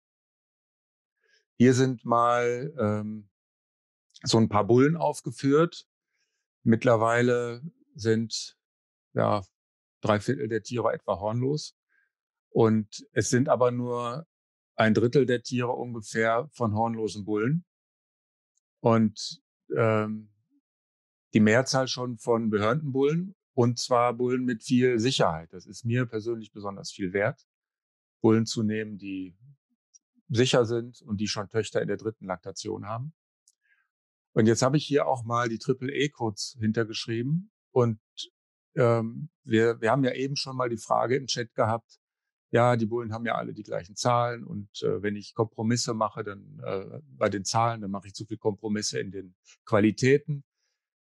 Hier sind mal so ein paar Bullen aufgeführt. Mittlerweile sind ja 3/4 der Tiere etwa hornlos. Und es sind aber nur 1/3 der Tiere ungefähr von hornlosen Bullen. Und die Mehrzahl schon von behörnten Bullen. Und zwar Bullen mit viel Sicherheit. Das ist mir persönlich besonders viel wert, Bullen zu nehmen, die sicher sind und die schon Töchter in der 3. Laktation haben. Und jetzt habe ich hier auch mal die Triple-E-Codes hintergeschrieben. Und wir haben ja eben schon mal die Frage im Chat gehabt, ja, die Bullen haben ja alle die gleichen Zahlen. Und wenn ich Kompromisse mache, dann bei den Zahlen, dann mache ich zu viel Kompromisse in den Qualitäten.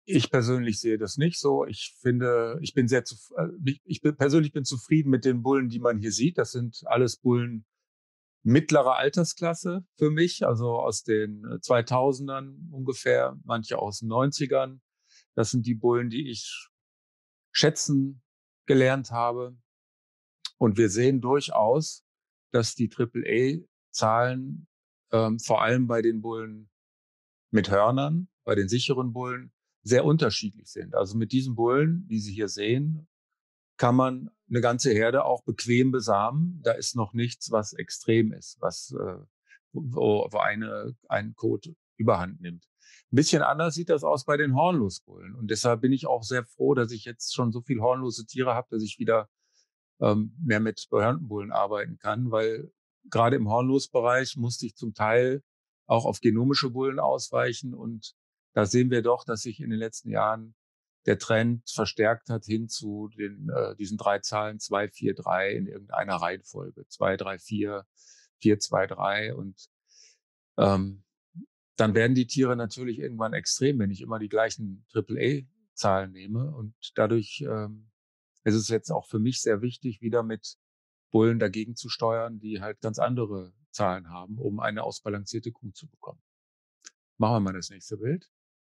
Ich persönlich sehe das nicht so. Ich finde, persönlich bin zufrieden mit den Bullen, die man hier sieht. Das sind alles Bullen mittlerer Altersklasse für mich, also aus den 2000ern ungefähr, manche aus den 90ern. Das sind die Bullen, die ich schätzen gelernt habe. Und wir sehen durchaus, dass die AAA-Zahlen vor allem bei den Bullen mit Hörnern, bei den sicheren Bullen, sehr unterschiedlich sind. Also mit diesen Bullen, die Sie hier sehen, kann man eine ganze Herde auch bequem besamen. Da ist noch nichts, was extrem ist, wo ein Kot überhand nimmt. Ein bisschen anders sieht das aus bei den Hornlosbullen. Und deshalb bin ich auch sehr froh, dass ich jetzt schon so viel hornlose Tiere habe, dass ich wieder mehr mit behörnten Bullen arbeiten kann, weil gerade im Hornlosbereich musste ich zum Teil auch auf genomische Bullen ausweichen. Und da sehen wir doch, dass sich in den letzten Jahren der Trend verstärkt hat hin zu diesen 3 Zahlen 2, 4, 3 in irgendeiner Reihenfolge. 2, 3, 4, 4, 2, 3. Und ähm, dann werden die Tiere natürlich irgendwann extrem, wenn ich immer die gleichen AAA-Zahlen nehme. Und dadurch ist es jetzt auch für mich sehr wichtig, wieder mit Bullen dagegen zu steuern, die halt ganz andere Zahlen haben, um eine ausbalancierte Kuh zu bekommen. Machen wir mal das nächste Bild.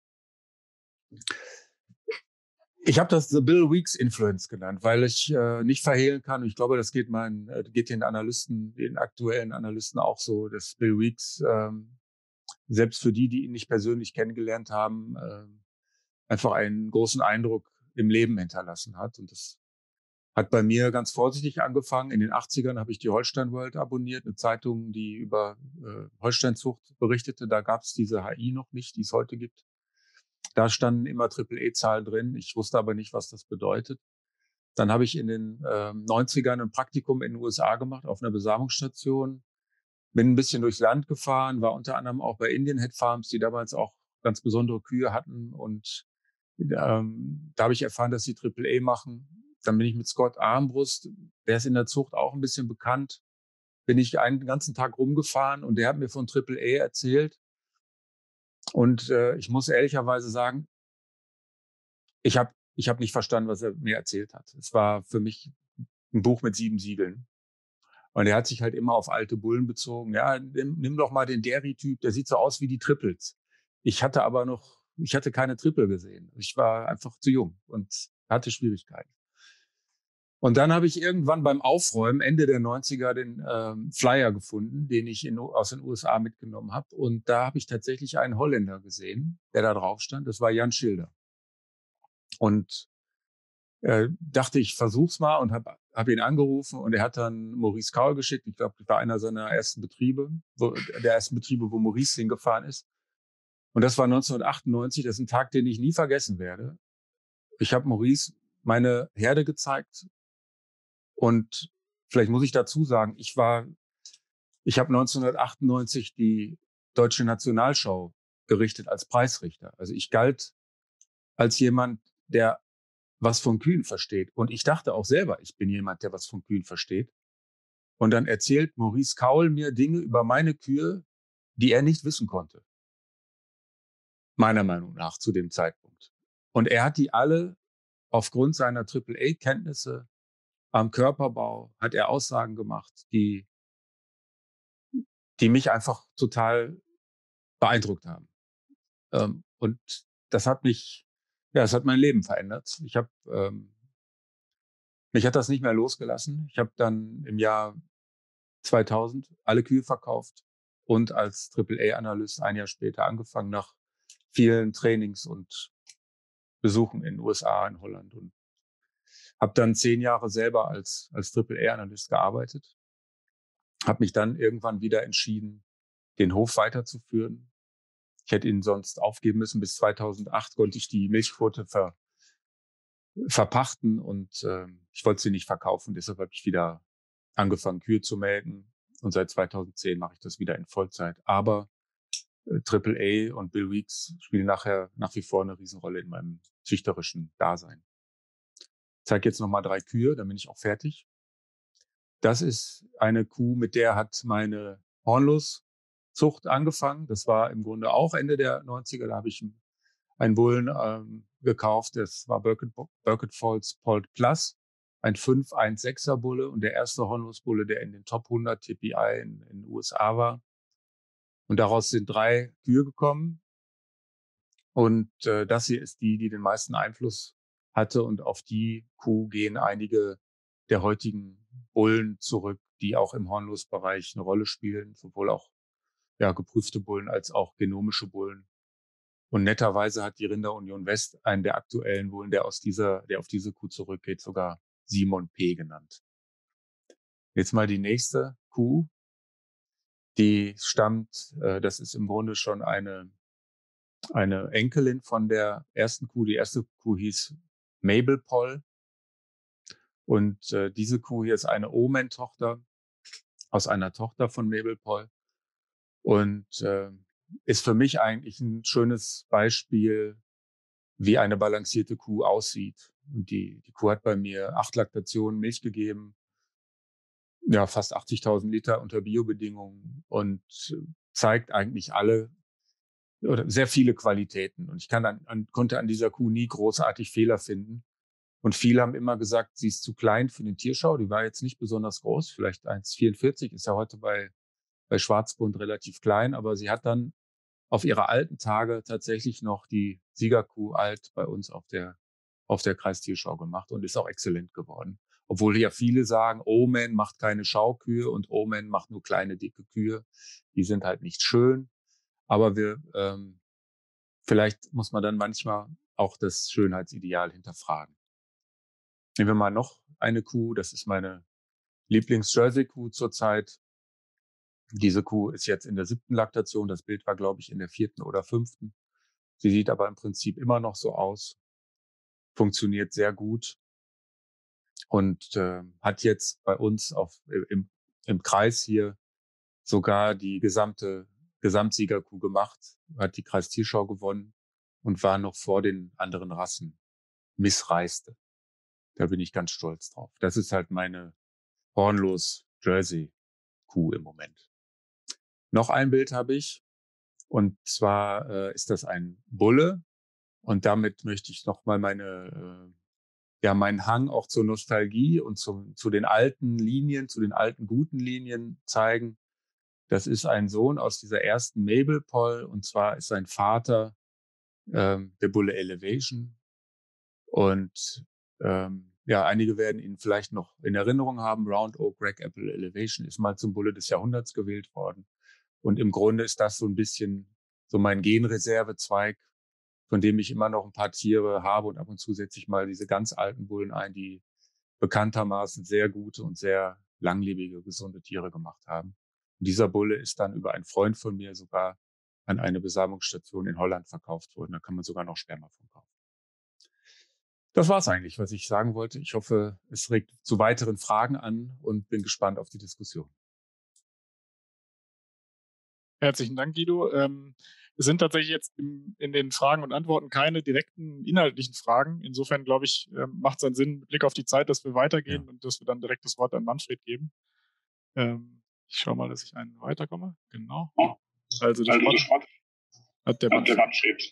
Ich habe das The Bill Weeks Influence genannt, weil ich nicht verhehlen kann, und ich glaube, das geht den Analysten, den aktuellen Analysten auch so, dass Bill Weeks selbst für die ihn nicht persönlich kennengelernt haben, einfach einen großen Eindruck im Leben hinterlassen hat. Und das hat bei mir ganz vorsichtig angefangen. In den 80ern habe ich die Holstein World abonniert, eine Zeitung, die über Holsteinzucht berichtete. Da gab es diese HI noch nicht, die es heute gibt. Da standen immer AAA-Zahlen drin. Ich wusste aber nicht, was das bedeutet. Dann habe ich in den 90ern ein Praktikum in den USA gemacht auf einer Besamungsstation. Bin ein bisschen durchs Land gefahren, war unter anderem auch bei Indian Head Farms, die damals auch ganz besondere Kühe hatten. Und da habe ich erfahren, dass sie AAA machen. Dann bin ich mit Scott Armbrust, der ist in der Zucht auch ein bisschen bekannt, bin ich einen ganzen Tag rumgefahren und der hat mir von AAA erzählt. Und ich muss ehrlicherweise sagen, ich hab nicht verstanden, was er mir erzählt hat. Es war für mich ein Buch mit 7 Siegeln. Und er hat sich halt immer auf alte Bullen bezogen. Ja, nimm doch mal den Derry-Typ, der sieht so aus wie die Triples. Ich hatte keine Triple gesehen. Ich war einfach zu jung und hatte Schwierigkeiten. Und dann habe ich irgendwann beim Aufräumen Ende der 90er den Flyer gefunden, den ich aus den USA mitgenommen habe. Und da habe ich tatsächlich einen Holländer gesehen, der da drauf stand. Das war Jan Schilder. Und dachte, ich versuch's mal und hab ihn angerufen und er hat dann Maurice Kaul geschickt. Ich glaube, das war einer seiner ersten Betriebe, wo Maurice hingefahren ist. Und das war 1998. Das ist ein Tag, den ich nie vergessen werde. Ich habe Maurice meine Herde gezeigt und vielleicht muss ich dazu sagen, ich habe 1998 die Deutsche Nationalschau gerichtet als Preisrichter. Also ich galt als jemand, der was von Kühen versteht. Und ich dachte auch selber, ich bin jemand, der was von Kühen versteht. Und dann erzählt Maurice Kaul mir Dinge über meine Kühe, die er nicht wissen konnte. Meiner Meinung nach zu dem Zeitpunkt. Und er hat die alle aufgrund seiner AAA-Kenntnisse am Körperbau, hat er Aussagen gemacht, die mich einfach total beeindruckt haben. Und das hat mein Leben verändert. Mich hat das nicht mehr losgelassen. Ich habe dann im Jahr 2000 alle Kühe verkauft und als AAA-Analyst ein Jahr später angefangen nach vielen Trainings und Besuchen in den USA, in Holland und habe dann 10 Jahre selber als AAA-Analyst gearbeitet. Habe mich dann irgendwann wieder entschieden, den Hof weiterzuführen. Ich hätte ihn sonst aufgeben müssen. Bis 2008 konnte ich die Milchquote verpachten und ich wollte sie nicht verkaufen. Deshalb habe ich wieder angefangen, Kühe zu melken. Und seit 2010 mache ich das wieder in Vollzeit. Aber AAA und Bill Weeks spielen nach wie vor eine Riesenrolle in meinem züchterischen Dasein. Ich zeige jetzt nochmal 3 Kühe, dann bin ich auch fertig. Das ist eine Kuh, mit der hat meine Hornloszucht angefangen. Das war im Grunde auch Ende der 90er. Da habe ich einen Bullen gekauft. Das war Burkett Falls Polt Plus, ein 5-1-6er Bulle und der erste Hornlosbulle, der in den Top 100 TPI in den USA war. Und daraus sind 3 Kühe gekommen. Und das hier ist die den meisten Einfluss hatte. Und auf die Kuh gehen einige der heutigen Bullen zurück, die auch im Hornlosbereich eine Rolle spielen, sowohl auch geprüfte Bullen als auch genomische Bullen. Und netterweise hat die Rinderunion West einen der aktuellen Bullen, der auf diese Kuh zurückgeht, sogar Simon P. genannt. Jetzt mal die nächste Kuh. Die stammt, das ist im Grunde schon eine Enkelin von der ersten Kuh. Die erste Kuh hieß Mabel Poll. Und diese Kuh hier ist eine Omen-Tochter aus einer Tochter von Mabel Poll. Und ist für mich eigentlich ein schönes Beispiel, wie eine balancierte Kuh aussieht. Und die Kuh hat bei mir 8 Laktationen Milch gegeben, ja, fast 80.000 Liter unter Biobedingungen und zeigt eigentlich alle oder sehr viele Qualitäten. Und ich konnte an dieser Kuh nie großartig Fehler finden. Und viele haben immer gesagt, sie ist zu klein für den Tierschau. Die war jetzt nicht besonders groß, vielleicht 1,44, ist ja heute bei Schwarzbund relativ klein, aber sie hat dann auf ihre alten Tage tatsächlich noch die Siegerkuh alt bei uns auf der Kreistierschau gemacht und ist auch exzellent geworden. Obwohl ja viele sagen, Omen macht keine Schaukühe und Omen macht nur kleine, dicke Kühe. Die sind halt nicht schön. Aber vielleicht muss man dann manchmal auch das Schönheitsideal hinterfragen. Nehmen wir mal noch eine Kuh. Das ist meine Lieblings-Jersey-Kuh zurzeit. Diese Kuh ist jetzt in der 7. Laktation. Das Bild war, glaube ich, in der 4. oder 5. Sie sieht aber im Prinzip immer noch so aus. Funktioniert sehr gut. Und hat jetzt bei uns im Kreis hier sogar die Gesamtsiegerkuh gemacht, hat die Kreistierschau gewonnen und war noch vor den anderen Rassen missreiste. Da bin ich ganz stolz drauf. Das ist halt meine Hornlos-Jersey-Kuh im Moment. Noch ein Bild habe ich, und zwar ist das ein Bulle. Und damit möchte ich nochmal meinen Hang auch zur Nostalgie und zu den alten Linien, zu den alten guten Linien zeigen. Das ist ein Sohn aus dieser ersten Mabel Poll, und zwar ist sein Vater der Bulle Elevation. Und einige werden ihn vielleicht noch in Erinnerung haben. Round Oak Crack Apple Elevation ist mal zum Bulle des Jahrhunderts gewählt worden. Und im Grunde ist das so ein bisschen so mein Genreservezweig, von dem ich immer noch ein paar Tiere habe, und ab und zu setze ich mal diese ganz alten Bullen ein, die bekanntermaßen sehr gute und sehr langlebige, gesunde Tiere gemacht haben. Und dieser Bulle ist dann über einen Freund von mir sogar an eine Besamungsstation in Holland verkauft worden. Da kann man sogar noch Sperma von kaufen. Das war's eigentlich, was ich sagen wollte. Ich hoffe, es regt zu weiteren Fragen an und bin gespannt auf die Diskussion. Herzlichen Dank, Guido. Es sind tatsächlich jetzt in den Fragen und Antworten keine direkten inhaltlichen Fragen. Insofern, glaube ich, macht es dann Sinn, mit Blick auf die Zeit, dass wir weitergehen und dass wir dann direkt das Wort an Manfred geben. Ich schaue mal, dass ich einen weiterkomme. Genau. Also das Wort hat der Manfred.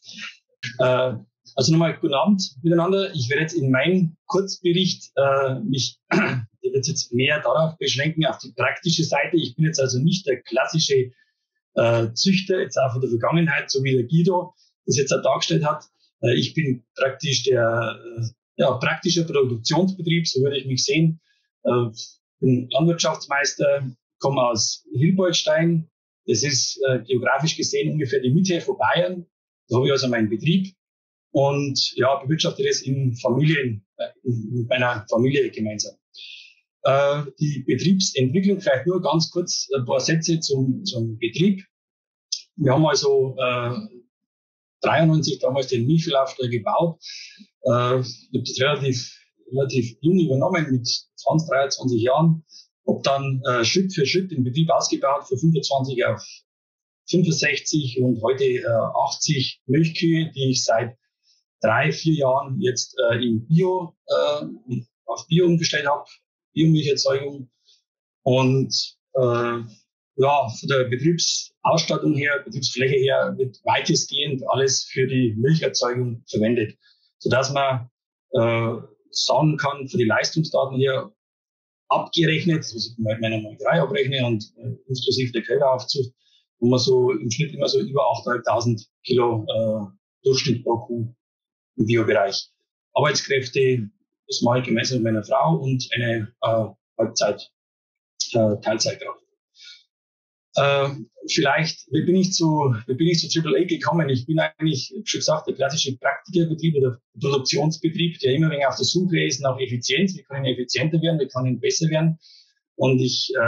Also nochmal guten Abend miteinander. Ich werde jetzt in meinem Kurzbericht mich jetzt mehr darauf beschränken, auf die praktische Seite. Ich bin jetzt also nicht der klassische Züchter, jetzt auch von der Vergangenheit, so wie der Guido das jetzt auch dargestellt hat. Ich bin praktisch der praktischer Produktionsbetrieb, so würde ich mich sehen. Bin Landwirtschaftsmeister, komme aus Hilboltstein. Das ist geografisch gesehen ungefähr die Mitte von Bayern. Da habe ich also meinen Betrieb und bewirtschafte das mit meiner Familie gemeinsam. Die Betriebsentwicklung, vielleicht nur ganz kurz ein paar Sätze zum Betrieb. Wir haben also 93 damals den Milchviehlaufstall gebaut. Ich habe das relativ jung übernommen mit 20, 23 Jahren. Habe dann Schritt für Schritt den Betrieb ausgebaut, von 25 auf 65 und heute 80 Milchkühe, die ich seit 3, 4 Jahren jetzt auf Bio umgestellt habe. Biomilcherzeugung. Und ja, von der Betriebsausstattung her, Betriebsfläche her, wird weitestgehend alles für die Milcherzeugung verwendet, sodass man sagen kann, für die Leistungsdaten her abgerechnet, also ich mit meiner Molkerei abrechne und inklusive der Kälberaufzucht, wo man so im Schnitt immer so über 8.500 Kilo Durchschnitt pro Kuh im Biobereich. Arbeitskräfte, das mache ich gemeinsam mit meiner Frau und eine Halbzeit Teilzeitkraft. Vielleicht, wie bin ich zu AAA gekommen? Ich bin eigentlich, wie schon gesagt, der klassische Praktikerbetrieb oder Produktionsbetrieb, der immer wieder auf der Suche ist nach Effizienz. Wie kann ich effizienter werden? Wie kann ich besser werden? Und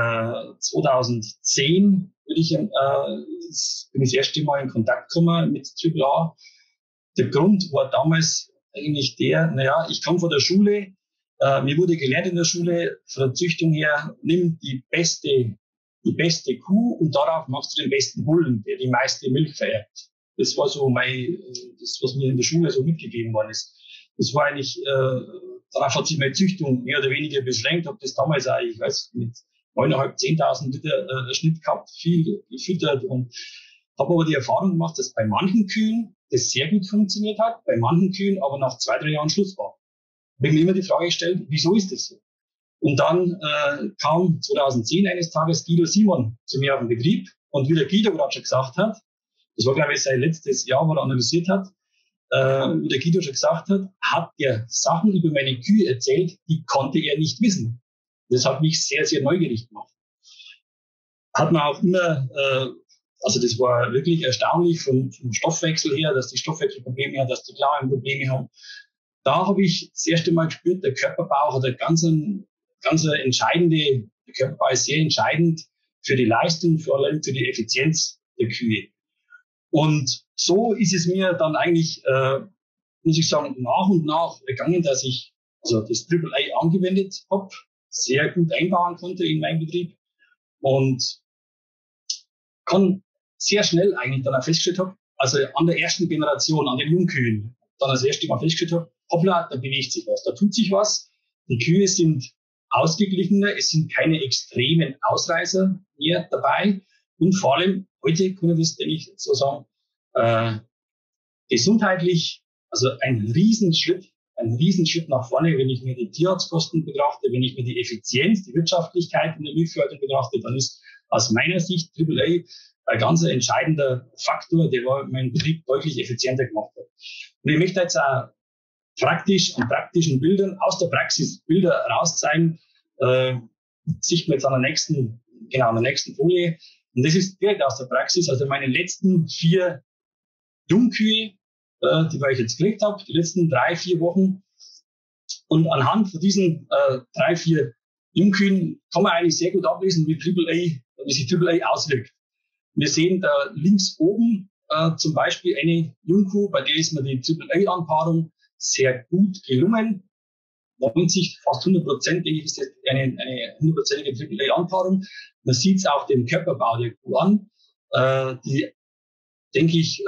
2010 bin ich das erste Mal in Kontakt gekommen mit AAA. Der Grund war damals eigentlich ich komme von der Schule, mir wurde gelernt in der Schule, von der Züchtung her, nimm die beste Kuh und darauf machst du den besten Bullen, der die meiste Milch vererbt. Das war so das, was mir in der Schule so mitgegeben worden ist. Das war eigentlich, darauf hat sich meine Züchtung mehr oder weniger beschränkt, habe das damals auch, ich weiß, mit 9.500, 10.000 Liter Schnitt gehabt, viel gefüttert und habe aber die Erfahrung gemacht, dass bei manchen Kühen das sehr gut funktioniert hat, bei manchen Kühen aber nach 2-3 Jahren Schluss war. Ich habe mir immer die Frage gestellt, wieso ist das so? Und dann kam 2010 eines Tages Guido Simon zu mir auf den Betrieb und wie der Guido gerade schon gesagt hat, das war glaube ich sein letztes Jahr, wo er analysiert hat, wie der Guido schon gesagt hat er Sachen über meine Kühe erzählt, die konnte er nicht wissen. Das hat mich sehr, sehr neugierig gemacht. Hat man auch immer, also das war wirklich erstaunlich vom Stoffwechsel her, dass die Stoffwechselprobleme haben, dass die Klauen Probleme haben. Da habe ich das erste Mal gespürt, der Körperbau hat der Körperbau ist sehr entscheidend für die Leistung, vor allem für die Effizienz der Kühe. Und so ist es mir dann eigentlich, muss ich sagen, nach und nach gegangen, dass ich also das AAA angewendet habe, sehr gut einbauen konnte in meinen Betrieb und kann sehr schnell eigentlich dann auch festgestellt habe, also an der ersten Generation, an den Jungkühen, dann das erste Mal festgestellt habe, hoppla, da bewegt sich was, da tut sich was. Die Kühe sind ausgeglichener, es sind keine extremen Ausreißer mehr dabei und vor allem, heute kann ich das, denke ich, so sagen, gesundheitlich, also ein Riesenschritt nach vorne, wenn ich mir die Tierarztkosten betrachte, wenn ich mir die Effizienz, die Wirtschaftlichkeit in der Milchverarbeitung betrachte, dann ist aus meiner Sicht AAA ein ganz entscheidender Faktor, der meinen Betrieb deutlich effizienter gemacht hat. Und ich möchte jetzt auch an praktischen Bildern aus der Praxis Bilder rauszeigen, sieht man jetzt an der nächsten Folie. Und das ist direkt aus der Praxis, also meine letzten 4 Jungkühe, die ich jetzt gekriegt habe, die letzten 3-4 Wochen. Und anhand von diesen 3-4 Jungkühen kann man eigentlich sehr gut ablesen, wie sich AAA auswirkt. Wir sehen da links oben zum Beispiel eine Jungkuh, bei der ist mir die AAA-Anpaarung sehr gut gelungen. 90, fast 100%, denke ich, ist das eine 100%ige AAA-Anpaarung. Man sieht es auch dem Körperbau der Kuh an, die, denke ich,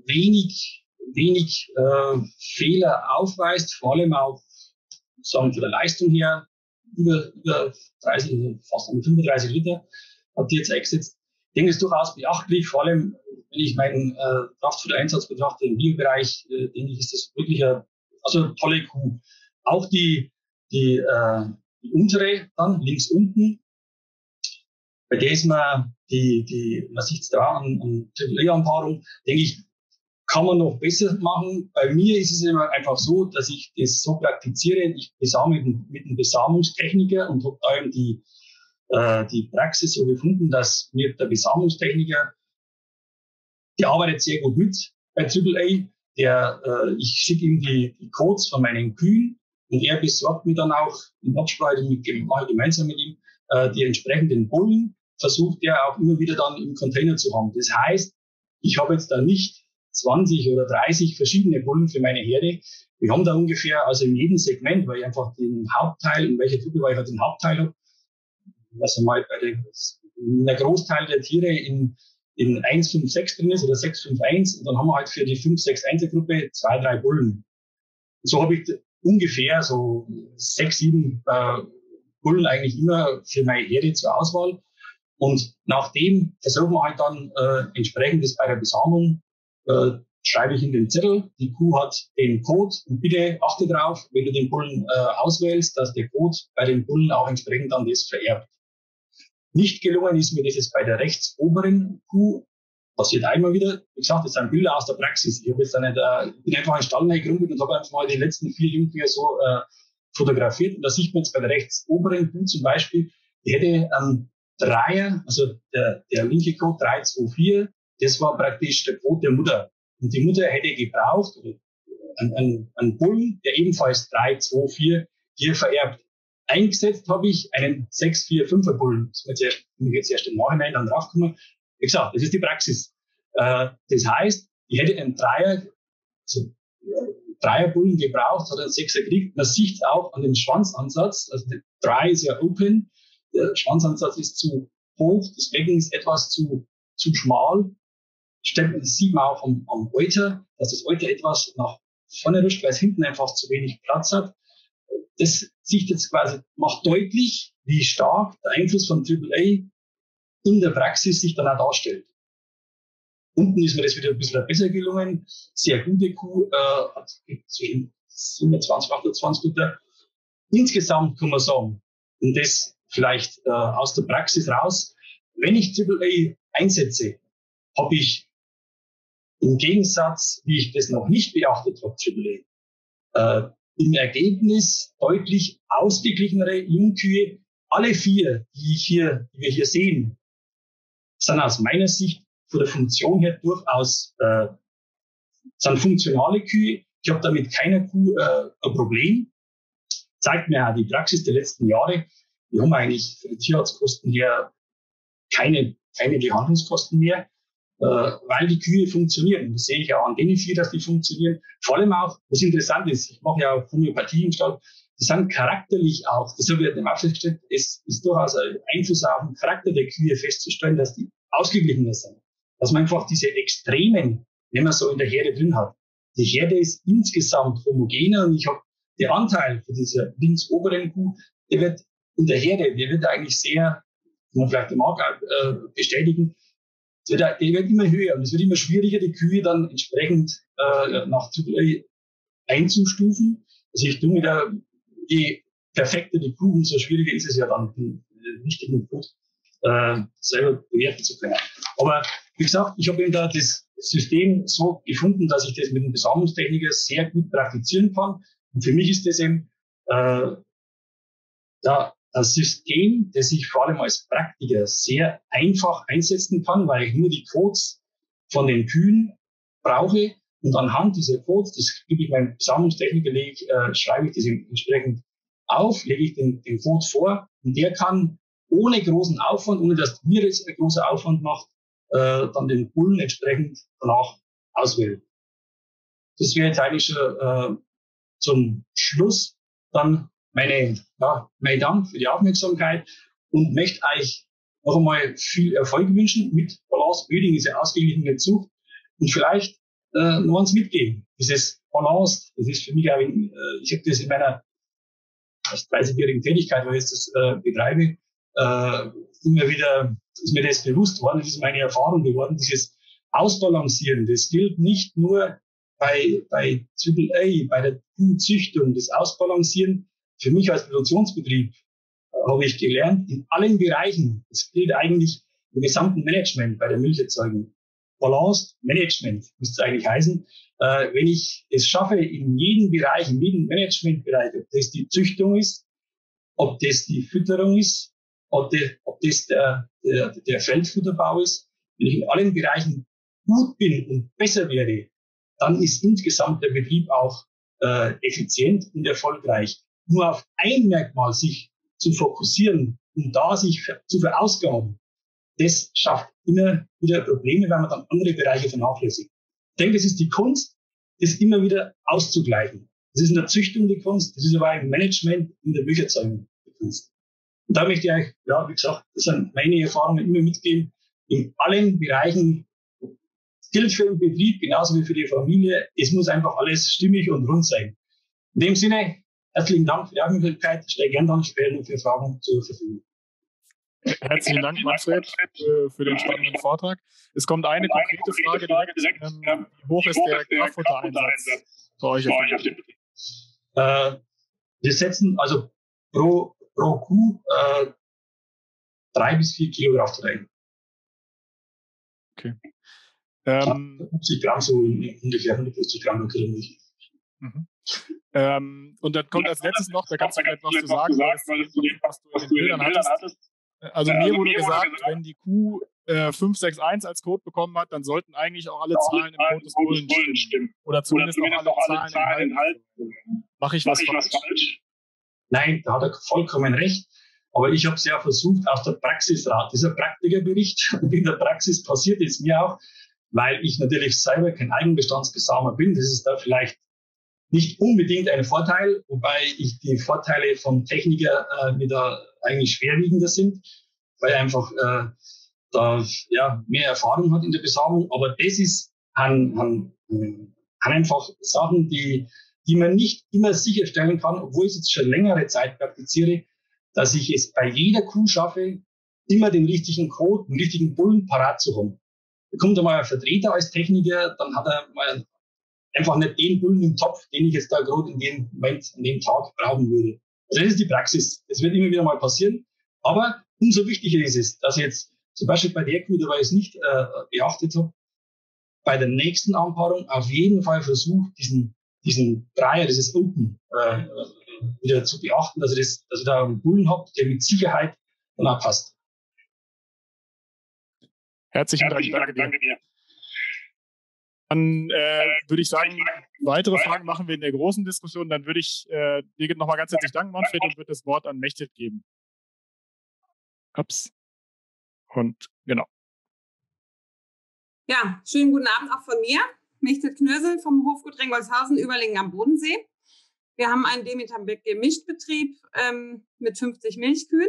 wenig Fehler aufweist, vor allem auch sagen von der Leistung her, über 30, fast 35 Liter hat die jetzt eingesetzt. Ich denke, es ist durchaus beachtlich, vor allem, wenn ich meinen Kraftfuttereinsatz betrachte im Biobereich, denke ich, ist das wirklich eine tolle Kuh. Auch die untere dann, links unten, bei der ist man man sieht es da an AAA-Anpaarung, denke ich, kann man noch besser machen. Bei mir ist es immer einfach so, dass ich das so praktiziere. Ich besame mit einem Besamungstechniker und habe da eben die Praxis so gefunden, dass mir der Besamungstechniker, der arbeitet sehr gut mit bei AAA. Ich schicke ihm die Codes von meinen Kühen und er besorgt mir dann auch in Absprache gemeinsam mit ihm die entsprechenden Bullen, versucht er auch immer wieder dann im Container zu haben. Das heißt, ich habe jetzt da nicht 20 oder 30 verschiedene Bullen für meine Herde. Wir haben da ungefähr, also in jedem Segment, weil ich einfach den Hauptteil, in welcher Truppe, weil ich halt den Hauptteil habe, also mal der Großteil der Tiere in 1,5,6 drin ist oder 6,5,1 und dann haben wir halt für die 5,6,1er-Gruppe 2-3 Bullen. Und so habe ich ungefähr so 6-7 Bullen eigentlich immer für meine Herde zur Auswahl. Und nachdem versuchen wir halt dann entsprechend das bei der Besamung, schreibe ich in den Zettel, die Kuh hat den Code und bitte achte darauf, wenn du den Bullen auswählst, dass der Code bei den Bullen auch entsprechend dann das vererbt. Nicht gelungen ist mir das jetzt bei der rechtsoberen Kuh. Passiert einmal wieder. Wie gesagt, das sind Bilder aus der Praxis. Ich habe jetzt bin einfach in den Stall reingerumpelt und habe einfach mal die letzten 4 Jungkühe so fotografiert. Und da sieht man jetzt bei der rechtsoberen Kuh zum Beispiel, die hätte Dreier, also der linke Code 324, das war praktisch der Code der Mutter. Und die Mutter hätte gebraucht einen Bullen, der ebenfalls 324 hier vererbt. Eingesetzt habe ich einen 645er Bullen. Das bin ich jetzt erst im Nachhinein dann draufgekommen. Wie gesagt, das ist die Praxis. Das heißt, ich hätte einen Dreierbullen gebraucht, hat einen 6er gekriegt. Man sieht auch an dem Schwanzansatz, also der 3 ist ja open, der Schwanzansatz ist zu hoch, das Becken ist etwas zu schmal. Das sieht man auch am Euter, dass das Euter etwas nach vorne rutscht, weil es hinten einfach zu wenig Platz hat. Das sieht jetzt quasi, macht deutlich, wie stark der Einfluss von AAA in der Praxis sich dann auch darstellt. Unten ist mir das wieder ein bisschen besser gelungen. Sehr gute Kuh, hat zwischen 27, 28 Liter. Insgesamt kann man sagen, und das vielleicht aus der Praxis raus, wenn ich AAA einsetze, habe ich im Gegensatz, wie ich das noch nicht beachtet habe, AAA, im Ergebnis deutlich ausgeglichenere Jungkühe. Alle 4, die wir hier sehen, sind aus meiner Sicht von der Funktion her durchaus sind funktionale Kühe. Ich habe damit keiner Kuh ein Problem. Zeigt mir auch die Praxis der letzten Jahre. Wir haben eigentlich für die Tierarztkosten her keine Behandlungskosten mehr, weil die Kühe funktionieren. Das sehe ich auch an den 4, dass die funktionieren. Vor allem auch, was interessant ist, ich mache ja auch Homöopathie im Stall, die sind charakterlich auch, das habe ich dann auch festgestellt, es ist durchaus ein Einfluss auf den Charakter der Kühe festzustellen, dass die ausgeglichener sind. Dass man einfach diese Extremen, wenn man so in der Herde drin hat. Die Herde ist insgesamt homogener und ich habe den Anteil für diese linksoberen Kuh, der wird in der Herde, der wird eigentlich sehr, man vielleicht den Markt bestätigen, der wird immer höher und es wird immer schwieriger, die Kühe dann entsprechend nach AAA einzustufen. Also ich tue mir da, je perfekter die Kuh, umso schwieriger ist es ja dann, den richtigen Code selber bewerten zu können. Aber wie gesagt, ich habe eben da das System so gefunden, dass ich das mit dem Besamungstechniker sehr gut praktizieren kann. Und für mich ist das eben das System, das ich vor allem als Praktiker sehr einfach einsetzen kann, weil ich nur die Codes von den Kühen brauche und anhand dieser Codes, das gebe ich meinem Besamungstechniker, schreibe ich das entsprechend auf, lege ich den Code vor und der kann ohne großen Aufwand, ohne dass mir das ein großer Aufwand macht, dann den Bullen entsprechend danach auswählen. Das wäre jetzt eigentlich schon zum Schluss dann mein Dank für die Aufmerksamkeit und möchte euch noch einmal viel Erfolg wünschen mit Balance Breeding, diese ausgeglichene Zucht und vielleicht noch eins mitgeben. Dieses Balance, das ist für mich auch, ich habe das in meiner 30-jährigen Tätigkeit, weil ich das betreibe, immer wieder ist mir das bewusst worden, das ist meine Erfahrung geworden, dieses Ausbalancieren, das gilt nicht nur bei AAA, bei der Kuhzüchtung, das Ausbalancieren. Für mich als Produktionsbetrieb habe ich gelernt, in allen Bereichen, das gilt eigentlich im gesamten Management bei der Milcherzeugung. Balanced Management müsste es eigentlich heißen. Wenn ich es schaffe, in jedem Bereich, in jedem Managementbereich, ob das die Züchtung ist, ob das die Fütterung ist, ob das der Feldfutterbau ist, wenn ich in allen Bereichen gut bin und besser werde, dann ist insgesamt der Betrieb auch effizient und erfolgreich. Nur auf ein Merkmal sich zu fokussieren und da sich zu verausgaben, das schafft immer wieder Probleme, weil man dann andere Bereiche vernachlässigt. Ich denke, das ist die Kunst, das immer wieder auszugleichen. Das ist in der Züchtung die Kunst, das ist aber im Management, in der Milcherzeugung die Kunst. Und da möchte ich euch, wie gesagt, das sind meine Erfahrungen immer mitgeben, in allen Bereichen. Das gilt für den Betrieb genauso wie für die Familie. Es muss einfach alles stimmig und rund sein. In dem Sinne, herzlichen Dank für die Aufmerksamkeit. Ich stehe gerne dann später noch für Fragen zur Verfügung. Herzlichen Dank, Manfred, für den spannenden Vortrag. Es kommt eine konkrete Frage direkt. Wie hoch ist der Kraftfuttereinsatz bei euch auf dem Betrieb? Wir setzen also pro Kuh 3 bis 4 Kilo Kraftfutter ein. Okay. 50 Gramm, so ungefähr 150 Gramm pro Kilo Milch. Mhm. Und dann kommt als letztes noch, da kannst du vielleicht noch zu sagen, was du in den Bildern hattest. Also mir wurde gesagt, wenn die Kuh 561 als Code bekommen hat, dann sollten eigentlich auch alle Zahlen im Code des Bullen stimmen. Oder zumindest auch alle Zahlen enthalten. Mache ich was falsch? Nein, da hat er vollkommen recht. Aber ich habe es ja versucht aus der Praxisrat. Das ist ein Praktikerbericht. Und in der Praxis passiert es mir auch, weil ich natürlich selber kein Eigenbestandsbesamer bin. Das ist da vielleicht nicht unbedingt ein Vorteil, wobei ich die Vorteile von Techniker mir da eigentlich schwerwiegender sind, weil er einfach da mehr Erfahrung hat in der Besamung. Aber das ist einfach Sachen, die man nicht immer sicherstellen kann, obwohl ich es jetzt schon längere Zeit praktiziere, dass ich es bei jeder Kuh schaffe, immer den richtigen Code, den richtigen Bullen parat zu haben. Da kommt einmal ein Vertreter als Techniker, dann hat er mal einfach nicht den Bullen im Topf, den ich jetzt da gerade in dem Moment, an dem Tag brauchen würde. Also das ist die Praxis. Das wird immer wieder mal passieren. Aber umso wichtiger ist es, dass ich jetzt zum Beispiel bei der Kuh, weil ich es nicht beachtet habe, bei der nächsten Anpaarung auf jeden Fall versuche, diesen Dreier, dieses Open, wieder zu beachten, dass ich da einen Bullen habe, der mit Sicherheit dann auch passt. Herzlichen Dank, danke dir. Dann würde ich sagen, weitere Fragen machen wir in der großen Diskussion. Dann würde ich dir nochmal ganz herzlich danken, Manfred, und würde das Wort an Mechthild geben. Ups. Und genau. Ja, schönen guten Abend auch von mir. Mechthild Knösel vom Hofgut Rengolshausen, Überlingen am Bodensee. Wir haben einen Demeter-Gemischtbetrieb mit 50 Milchkühen.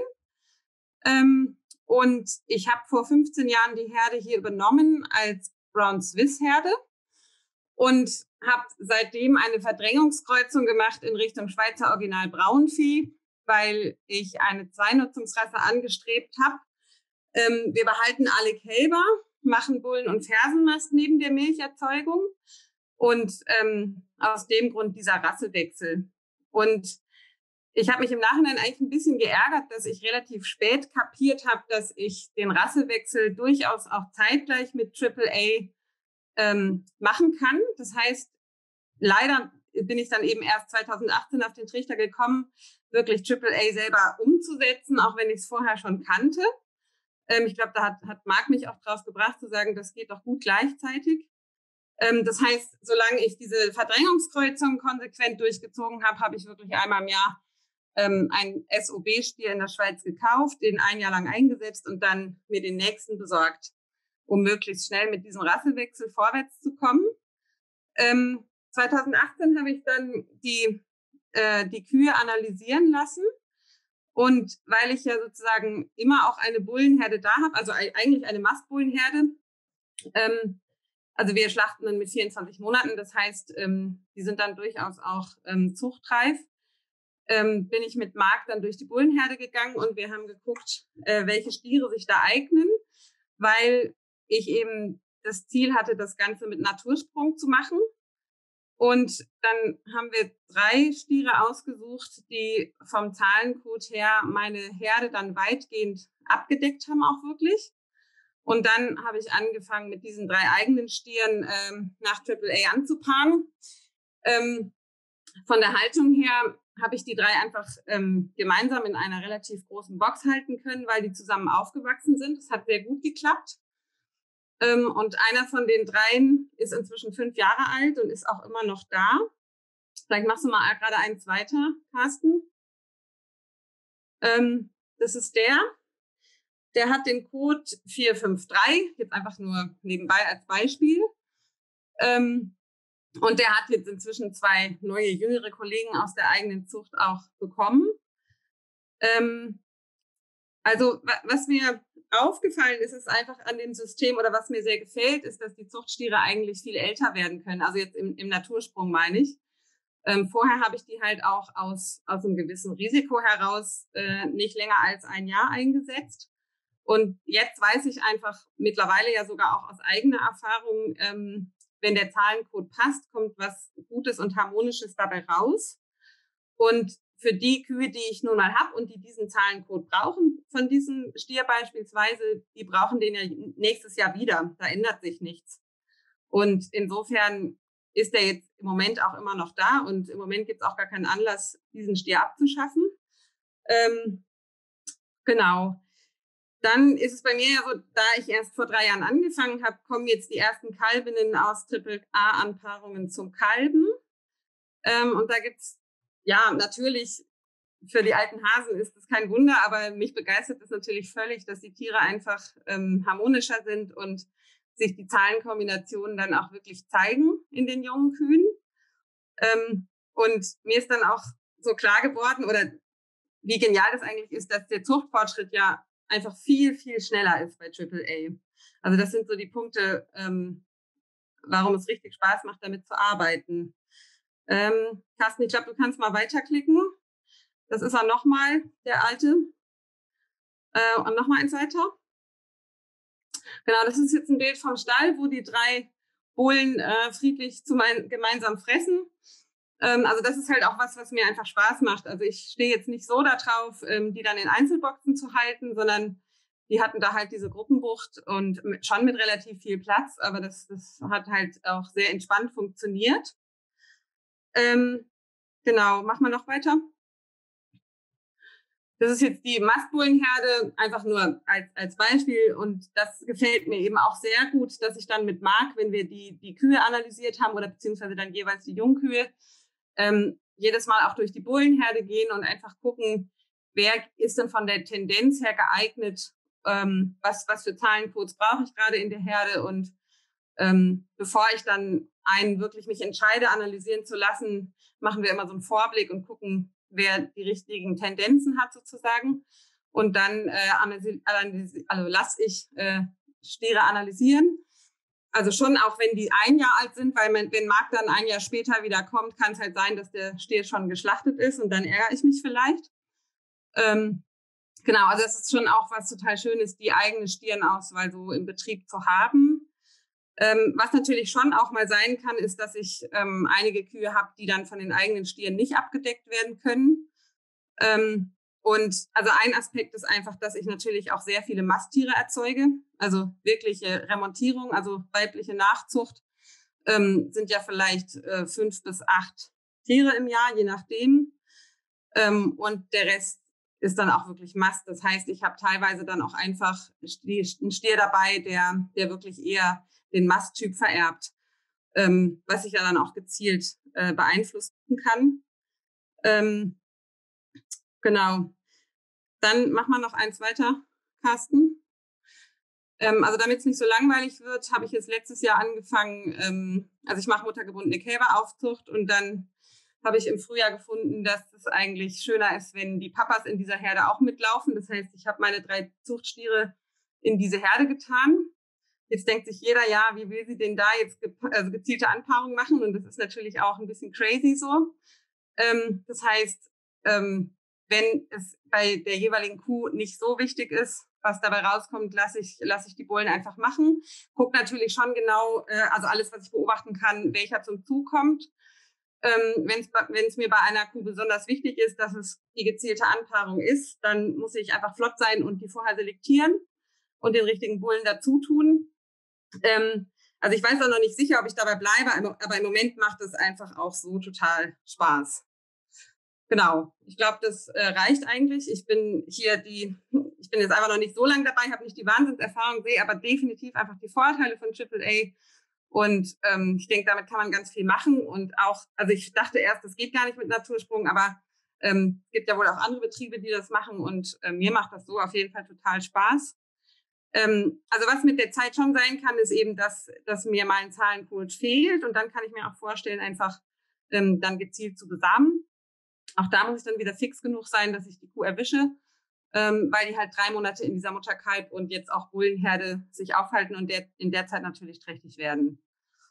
Und ich habe vor 15 Jahren die Herde hier übernommen als Brown Swiss Herde und habe seitdem eine Verdrängungskreuzung gemacht in Richtung Schweizer Original Braunvieh, weil ich eine Zweinutzungsrasse angestrebt habe. Wir behalten alle Kälber, machen Bullen- und Fersenmast neben der Milcherzeugung und aus dem Grund dieser Rassewechsel. Und ich habe mich im Nachhinein eigentlich ein bisschen geärgert, dass ich relativ spät kapiert habe, dass ich den Rassewechsel durchaus auch zeitgleich mit AAA machen kann. Das heißt, leider bin ich dann eben erst 2018 auf den Trichter gekommen, wirklich AAA selber umzusetzen, auch wenn ich es vorher schon kannte. Ich glaube, da hat Marc mich auch drauf gebracht, zu sagen, das geht doch gut gleichzeitig. Das heißt, solange ich diese Verdrängungskreuzung konsequent durchgezogen habe, habe ich wirklich einmal im Jahr ein SOB-Stier in der Schweiz gekauft, den ein Jahr lang eingesetzt und dann mir den nächsten besorgt, um möglichst schnell mit diesem Rassewechsel vorwärts zu kommen. 2018 habe ich dann die Kühe analysieren lassen. Und weil ich ja sozusagen immer auch eine Bullenherde da habe, also eigentlich eine Mastbullenherde, also wir schlachten dann mit 24 Monaten, das heißt, die sind dann durchaus auch zuchtreif, bin ich mit Marc dann durch die Bullenherde gegangen und wir haben geguckt, welche Stiere sich da eignen, weil ich eben das Ziel hatte, das Ganze mit Natursprung zu machen. Und dann haben wir 3 Stiere ausgesucht, die vom Zahlencode her meine Herde dann weitgehend abgedeckt haben, auch wirklich. Und dann habe ich angefangen, mit diesen 3 eigenen Stieren nach AAA anzupaaren. Von der Haltung her habe ich die 3 einfach gemeinsam in einer relativ großen Box halten können, weil die zusammen aufgewachsen sind. Das hat sehr gut geklappt. Und einer von den 3 ist inzwischen 5 Jahre alt und ist auch immer noch da. Vielleicht machst du mal gerade eins weiter, Carsten. Das ist der hat den Code 453, jetzt einfach nur nebenbei als Beispiel. Und der hat jetzt inzwischen 2 neue, jüngere Kollegen aus der eigenen Zucht auch bekommen. Also was mir aufgefallen ist, ist einfach an dem System, oder was mir sehr gefällt, ist, dass die Zuchtstiere eigentlich viel älter werden können. Also jetzt im Natursprung meine ich. Vorher habe ich die halt auch aus einem gewissen Risiko heraus nicht länger als ein Jahr eingesetzt. Und jetzt weiß ich einfach mittlerweile ja sogar auch aus eigener Erfahrung, wenn der Zahlencode passt, kommt was Gutes und Harmonisches dabei raus. Und für die Kühe, die ich nun mal habe und die diesen Zahlencode brauchen, von diesem Stier beispielsweise, die brauchen den ja nächstes Jahr wieder. Da ändert sich nichts. Und insofern ist der jetzt im Moment auch immer noch da und im Moment gibt es auch gar keinen Anlass, diesen Stier abzuschaffen. Genau. Dann ist es bei mir ja so, da ich erst vor 3 Jahren angefangen habe, kommen jetzt die ersten Kalbinnen aus Triple-A-Anpaarungen zum Kalben. Und da gibt's ja natürlich, für die alten Hasen ist das kein Wunder, aber mich begeistert es natürlich völlig, dass die Tiere einfach harmonischer sind und sich die Zahlenkombinationen dann auch wirklich zeigen in den jungen Kühen. Und mir ist dann auch so klar geworden, oder wie genial das eigentlich ist, dass der Zuchtfortschritt ja einfach viel, viel schneller ist bei AAA. Also das sind so die Punkte, warum es richtig Spaß macht, damit zu arbeiten. Carsten, ich glaube, du kannst mal weiterklicken. Das ist er nochmal, der alte. Und nochmal eins weiter. Genau, das ist jetzt ein Bild vom Stall, wo die 3 Bullen friedlich gemeinsam fressen. Also das ist halt auch was mir einfach Spaß macht. Also ich stehe jetzt nicht so da drauf, die dann in Einzelboxen zu halten, sondern die hatten da halt diese Gruppenbucht und schon mit relativ viel Platz, aber das hat halt auch sehr entspannt funktioniert. Genau, machen wir noch weiter. Das ist jetzt die Mastbullenherde, einfach nur als Beispiel. Und das gefällt mir eben auch sehr gut, dass ich dann mit Marc, wenn wir die Kühe analysiert haben oder beziehungsweise dann jeweils die Jungkühe, jedes Mal auch durch die Bullenherde gehen und einfach gucken, wer ist denn von der Tendenz her geeignet, was für Zahlencodes brauche ich gerade in der Herde. Und bevor ich dann einen wirklich mich entscheide, analysieren zu lassen, machen wir immer so einen Vorblick und gucken, wer die richtigen Tendenzen hat sozusagen. Und dann lasse ich Stiere analysieren. Also schon auch, wenn die 1 Jahr alt sind, weil wenn Marc dann 1 Jahr später wieder kommt, kann es halt sein, dass der Stier schon geschlachtet ist und dann ärgere ich mich vielleicht. Genau, also das ist schon auch was total Schönes, die eigene Stierenauswahl so im Betrieb zu haben. Was natürlich schon auch mal sein kann, ist, dass ich einige Kühe habe, die dann von den eigenen Stieren nicht abgedeckt werden können. Und also ein Aspekt ist einfach, dass ich natürlich auch sehr viele Masttiere erzeuge, also wirkliche Remontierung, also weibliche Nachzucht, sind ja vielleicht 5 bis 8 Tiere im Jahr, je nachdem. Und der Rest ist dann auch wirklich Mast. Das heißt, ich habe teilweise dann auch einfach einen Stier dabei, der wirklich eher den Masttyp vererbt, was ich ja dann auch gezielt beeinflussen kann. Genau. Dann machen wir noch eins weiter, Carsten. Also damit es nicht so langweilig wird, habe ich jetzt letztes Jahr angefangen, also ich mache muttergebundene Kälberaufzucht und dann habe ich im Frühjahr gefunden, dass es eigentlich schöner ist, wenn die Papas in dieser Herde auch mitlaufen. Das heißt, ich habe meine 3 Zuchtstiere in diese Herde getan. Jetzt denkt sich jeder, ja, wie will sie denn da jetzt gezielte Anpaarung machen? Und das ist natürlich auch ein bisschen crazy so. Das heißt, wenn es bei der jeweiligen Kuh nicht so wichtig ist, was dabei rauskommt, lasse ich die Bullen einfach machen. Guck natürlich schon genau, also alles, was ich beobachten kann, welcher zum Zug kommt. Wenn es mir bei einer Kuh besonders wichtig ist, dass es die gezielte Anpaarung ist, dann muss ich einfach flott sein und die vorher selektieren und den richtigen Bullen dazu tun. Also ich weiß auch noch nicht sicher, ob ich dabei bleibe, aber im Moment macht es einfach auch so total Spaß. Genau, ich glaube, das reicht eigentlich. Ich bin jetzt einfach noch nicht so lange dabei, habe nicht die Wahnsinnserfahrung, sehe aber definitiv einfach die Vorteile von AAA. Und ich denke, damit kann man ganz viel machen. Und auch, also ich dachte erst, das geht gar nicht mit Natursprung, aber es gibt ja wohl auch andere Betriebe, die das machen. Und mir macht das so auf jeden Fall total Spaß. Also was mit der Zeit schon sein kann, ist eben, dass mir mal ein Zahlencode fehlt. Und dann kann ich mir auch vorstellen, einfach dann gezielt zu besamen. Auch da muss ich dann wieder fix genug sein, dass ich die Kuh erwische, weil die halt 3 Monate in dieser Mutterkalb und jetzt auch Bullenherde sich aufhalten und in der Zeit natürlich trächtig werden.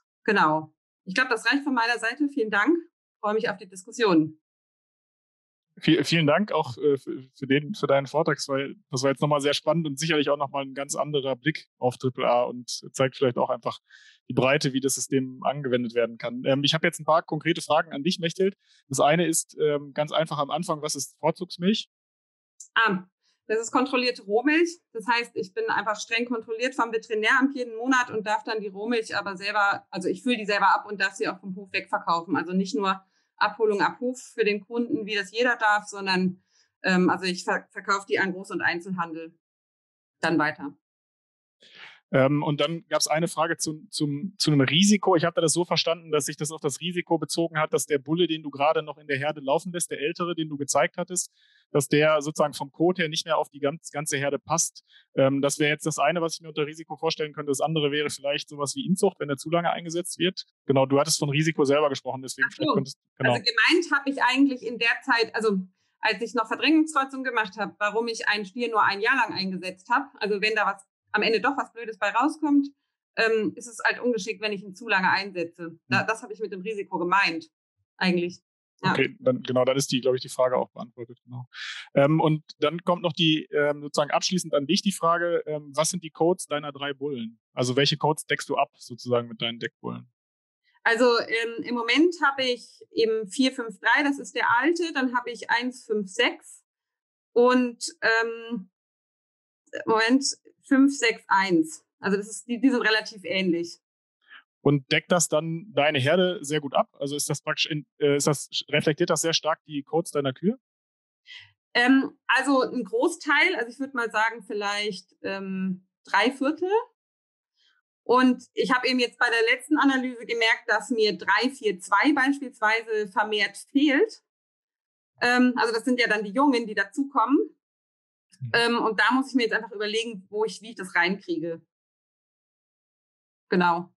Genau. Ich glaube, das reicht von meiner Seite. Vielen Dank. Ich freue mich auf die Diskussion. Vielen Dank auch für deinen Vortrag, weil das war jetzt nochmal sehr spannend und sicherlich auch nochmal ein ganz anderer Blick auf AAA und zeigt vielleicht auch einfach die Breite, wie das System angewendet werden kann. Ich habe jetzt ein paar konkrete Fragen an dich, Mechthild. Das eine ist ganz einfach am Anfang, was ist Vorzugsmilch? Das ist kontrollierte Rohmilch. Das heißt, ich bin einfach streng kontrolliert vom Veterinäramt jeden Monat und darf dann die Rohmilch aber selber, also ich fülle die selber ab und darf sie auch vom Hof wegverkaufen. Also nicht nur Abholung ab Hof für den Kunden, wie das jeder darf, sondern also ich verkaufe die an Groß- und Einzelhandel dann weiter. Und dann gab es eine Frage zu einem Risiko. Ich habe das so verstanden, dass sich das auf das Risiko bezogen hat, dass der Bulle, den du gerade noch in der Herde laufen lässt, der ältere, den du gezeigt hattest, dass der sozusagen vom Code her nicht mehr auf die ganze Herde passt. Das wäre jetzt das eine, was ich mir unter Risiko vorstellen könnte. Das andere wäre vielleicht sowas wie Inzucht, wenn er zu lange eingesetzt wird. Genau, du hattest von Risiko selber gesprochen, deswegen vielleicht könntest du. Genau. Also gemeint habe ich eigentlich in der Zeit, also als ich noch Verdrängungskreuzung gemacht habe, warum ich einen Stier nur ein Jahr lang eingesetzt habe. Also wenn da am Ende doch was Blödes bei rauskommt, ist es halt ungeschickt, wenn ich ihn zu lange einsetze. Das habe ich mit dem Risiko gemeint, eigentlich. Ja. Okay, dann ist glaube ich, die Frage auch beantwortet. Genau. Und dann kommt noch sozusagen abschließend an dich die Frage, was sind die Codes deiner 3 Bullen? Also welche Codes deckst du ab sozusagen mit deinen Deckbullen? Also im Moment habe ich eben 453, das ist der alte, dann habe ich 156 und Moment 561. Also die sind relativ ähnlich. Und deckt das dann deine Herde sehr gut ab? Also ist das praktisch, reflektiert das sehr stark die Codes deiner Kühe? Also ein Großteil, also ich würde mal sagen vielleicht 3/4. Und ich habe eben jetzt bei der letzten Analyse gemerkt, dass mir 342 beispielsweise vermehrt fehlt. Also das sind ja dann die Jungen, die dazukommen. Und da muss ich mir jetzt einfach überlegen, wie ich das reinkriege. Genau.